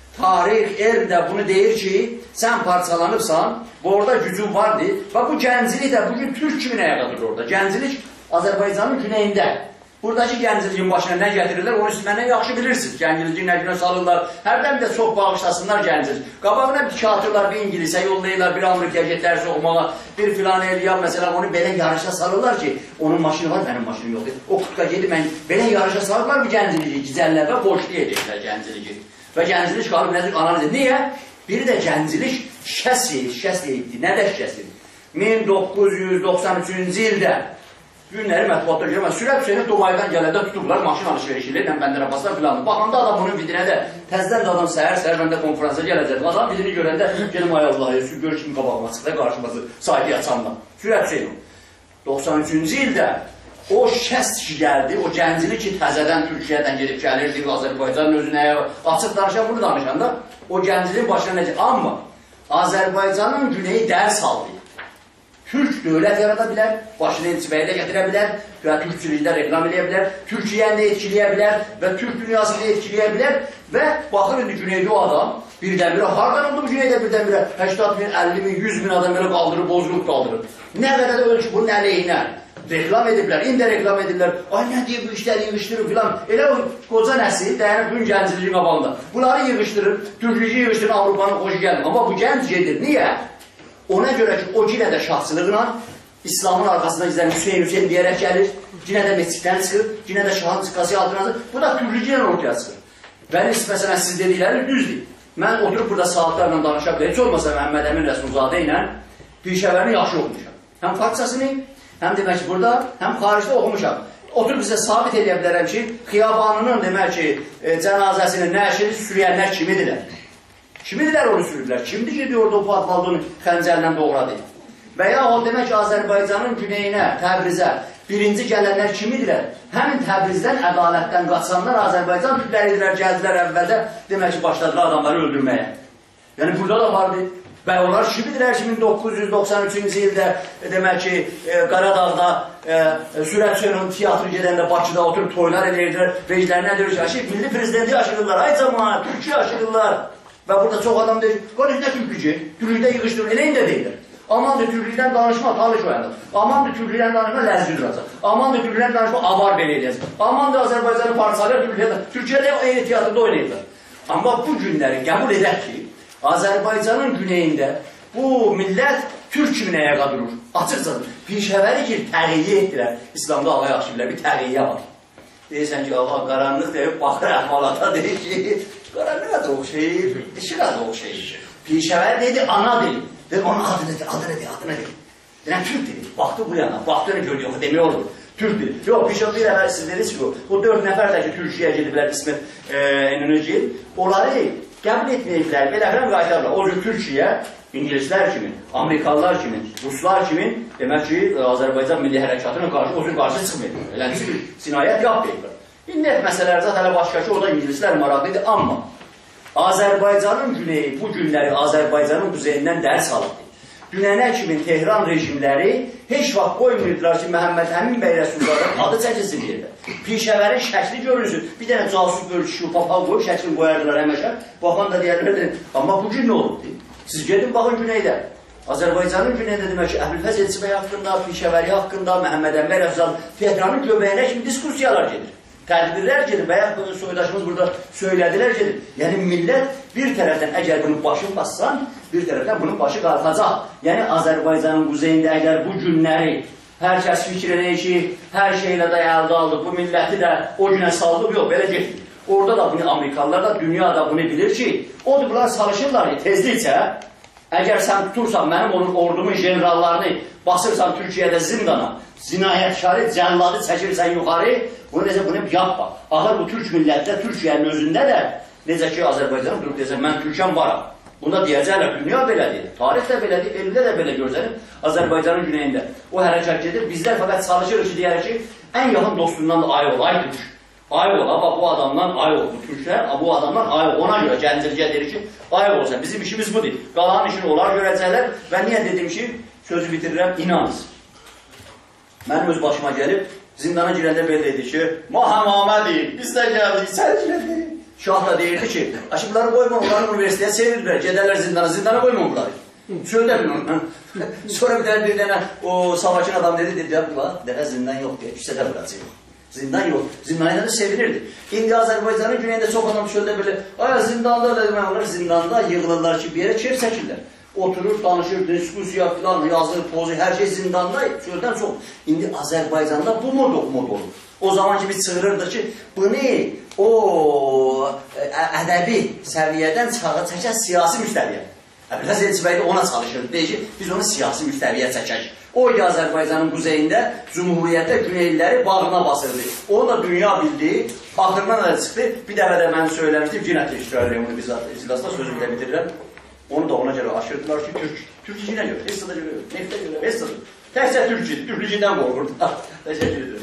tarix, elm də bunu deyir ki, sən parçalanıbsan, bu orada gücün vardı. Və bu gəncilik də bugün Türk kimi nəyə qadır orada? Gəncilik Azərbaycanın güneyində. Buradakı gənciliyin başına nə gətirirlər, onu siz məndən yaxşı bilirsiniz. Gənciliyi nə günə salırlar, hərdən də çox bağışlasınlar gəncilik. Qabağına bir kağıtırlar, bir İngilisə yollayırlar, bir Amerikaya get dərs oxumağa, bir filan eləyən, məsələn, onu belə yarışa salırlar ki, onun maşını var, mənim maşınım yoxdur. O kutka gedib, mən belə yarışa salırlar bu gənciliyi, gizəllər və boşluq edirlər gənciliyi. Və gəncilik qalıb nədir, analiz edir. Niyə? Biri də gəncilik şikəst yeyir, şikəst yeyibdir. Nədə şikəst yeyir? min doqquz yüz doxsan üçüncü ildə günləri mətbuatda görür. Mən Sürət Hüseyni Dubaydan gələndə tutublar, maşın alışverişiyle, Bəndər Abbaslar filanı. Baxanda adam bunun vidinə də, təzdən də adam səhər-səhər məndə konferansa gələcək. Adam vidini görəndə, gedim ay Allah, gör kimi qabağıma çıxdı, qarşıması sahibi açandan. Sürət Hüseyni. doxsan üçüncü ildə o şəst ki gəldi, o gəncilik ki təzədən Türkiyədən gedib gəlirdi, Azərbaycanın özünə açıq danışan, bunu danışanda, o gənciliyin başına necə? Amma Azərbaycanın güneyi dərs aldı. Türk dövlət yarada bilər, başını elçibəyə də gətirə bilər və Türkçülükdə reklam edə bilər, Türkiyəni də etkiləyə bilər və Türk dünyasını da etkiləyə bilər və baxır indi güneydə o adam birdən-birə, hardan oldu bu güneydə birdən-birə səksən min, əlli min, yüz min adam belə qaldırır, bozulub qaldırır. Nə qədər də ölçü bunun əleyhinə reklam ediblər, indi reklam ediblər, ay nə deyib bu işləri yığışdırır filan. Elə o qoca nəsil dayanıb gün gənciliyin qabağında. Bunları yığışdırır, Türklüyü yığışdırır, Avropanın xoşu gəlir. Amma bu gənc gedir, niyə? Ona görə ki, o yenə də şahsılıqla İslamın arxasına gizlən Hüseyin Hüseyin deyərək gəlir, yenə də meçiddən çıxır, yenə də şahın çıqqası altına çıxır. Bu da Türklüyü ilə ortaya çıxır. Və məsələn, siz dedikləri düzdür. Mən oturub burada saatlarla danışa bilir. Heç olmasa Məhəmməd Əmin Rəsulzadə ilə Pişəvərini yaxşı oxumuşam. Həm faksasını, həm demək ki, burada, həm xaricdə oxumuşam. Oturub bizə sabit edə bilərəm ki, Xiyabanının demək ki, cənazəsinin nəşini sürüyənlər kimidirlər? Kimidirlər onu sürüdülər? Kimdir ki, orada o Fuad xəncərlə doğradı? Və ya o demək ki, Azərbaycanın güneyinə, Təbrizə birinci gələnlər kimidirlər? Həmin Təbrizdən, ədalətdən qaçanlar Azərbaycan türkləridirlər, gəldilər əvvəldə, demək ki, başladılar adamları öldürməyə. Yəni, burada da vardı. Və onlar kimidirlər ki, min doqquz yüz doxsan üçüncü ildə, demək ki, Qaradağda Sürət Hüseynin teatrı gedəndə Bakıda oturub toylar edirdilər, veclərinə deyir ki, milli prezidenti yaşayırlar, ay cəmaat, Türkiyə yaşayırlar. Və burada çox adam deyir, qarış nə Türkücü? Türküdə yığışdırır, eləyin də deyirlər. Aman da Türküdən danışma, talış oyanır. Aman da Türküdən danışma, ləzgi duracaq. Aman da Türküdən danışma, avar belə edəcək. Aman da Azərbaycanı parçalar, Türkiyədə eyni teatrda oynayırlar. Amma bu günləri qəbul edək ki, Azərbaycanın güneyində bu millət Türk kimi nəyə qadırır? Açıqcadır. Pişəvəri ki, təqiyyə etdilər. İslamda Allah yaxşı bilər, bir təqiyyə var. Deyirsən ki, Allah qaranlıq deyib, baxır əhvalata deyir ki, qaranlığa da oxşayır, işığa da oxşayır. Pişəvər dedi, ana dedi. Dedi, onun adı dedi, adı dedi, adını dedi. Deyirəm, Türk dedi. Baxdı bu yana, baxdı onu gördü, yox, demək olur. Türk dedi. Yox, Pişəvər bir əvvəl siz dediniz ki, o dörd nəfər də ki, Türkiyə gediblər, İsmet Enönücü, onları qəbul etməyiblər, belə həm qaytarlar. O cür Türkiyə, İngilislər kimi, Amerikalılar kimi, Ruslar kimi, demək ki, Azərbaycan milli hərəkatının qarşı, o cür qarşı çıxmayıb. Eləncə bir sinayət yapmayıblar. İndi məsələlərdə hələ başqa ki, orada İngilislər maraqlıydı, amma Azərbaycanın güneyi bu günləri Azərbaycanın quzeyindən dərs alıbdır. Dünənə kimi Tehran rejimləri heç vaxt qoymayırdılar ki, Məhəmməd Əmin bəy Rəsulzadə adı çəkilsin yerdə. Pişəvərin şəkli görürsün. Bir dənə casus bölüşü, papal qoyub şəklini qoyardılar həməşə. Baxan da deyərlər, amma bugün nə olubdur? Siz gedin baxın güneydə. Azərbaycanın güneyində demək ki, Əbülfəz Elçibəy haqqında, Pişəvəri haqqında, Məhəmməd Əmbər Əfzal, Tehranın göbəyinə kimi diskusiyalar gedir. Tədbirlər gedir, bayaq soydaşımız burada söylədilər gedir. Yəni millət bir tərəfdən əgər bunun başını bassan, bir tərəfdən bunun başı qalxacaq. Yəni Azərbaycanın quzeyində əgər bu günləri hər kəs fikir edək ki, hər şeylə də əldə aldıq, bu milləti də o günə saldıq, yox, belə getmir. Orada da bunu Amerikalılar da, dünya da bunu bilir ki, odur bunlar çalışırlar ki, tezlikcə, əgər sən tutursan, mənim onun ordumun generallarını basırsan Türkiyədə zindana, cinayətkarı, cəlladı çəkirsən yuxarı, bunu necə bunu yapma. Ağır bu Türk millətdə, Türkiyənin özündə də, necə ki, Azərbaycanın durub desən, mən Türkəm varam. Bunda deyəcəklər, dünya belədir, tarix də belədir, elmdə də belə görsənir, Azərbaycanın güneyində. O hərəkət gedir, bizlər fəqət çalışırıq ki, deyərək ki, ən yaxın dostundan da ay ol, ay Türk. Ay ol, bu adamdan ay ol, bu Türklər, bu adamdan ay ol. Ona görə gəncircə deyir ki, ay olsa, bizim işimiz budur. Qalan işini onlar görəcəklər və niyə dedim ki, sözü bitirirəm, inanız. Mənim öz başıma gəlib, zindana girəndə belə dedi ki, Muhammed, biz də gəldik, sən girədik. Şah da deyirdi ki, aşı bunları qoyma, onların universiteye sevirdirlər, gedərlər zindana, zindana qoyma bunları. Söylə bilin. Sonra bir dənə bir dənə o savaşın adam dedi, dedi, ya bu dəfə zindan yox deyə, küçədə bıracaq. Zindan yox, zindana da sevinirdi. İndi Azərbaycanın güneyində çox adam şöyle belə, aya zindanda da demək olar, zindanda yığılırlar ki, bir yere keyf çəkirlər. Oturur, danışır, diskusiya filan, yazır, pozu, hər şey zindanda, şöydən çox. İndi Azərbaycanda bu mod mod olur. O zaman ki biz çığırırdıq ki, bunu o ədəbi səviyyədən çəkən siyasi müstəviyə. Əbülfəz Elçibəy də ona çalışırdı, deyir ki, biz onu siyasi müstəviyə çəkək. O ki Azərbaycanın quzeyində, Cumhuriyyətdə güneyliləri bağına basırdı. Onu da dünya bildi, baxırdan da çıxdı. Bir dəfə də mən söyləmişdim, yenə təşkil bunu biz iclasda sözümlə bitirirəm. Onu da ona görə aşırdılar ki, Türk, Türk işinə görə, Hessada görə, Neftə görə, Hessada. Təhsə Türk, Türklüyündən qorxurdular. Təşəkkür edirəm.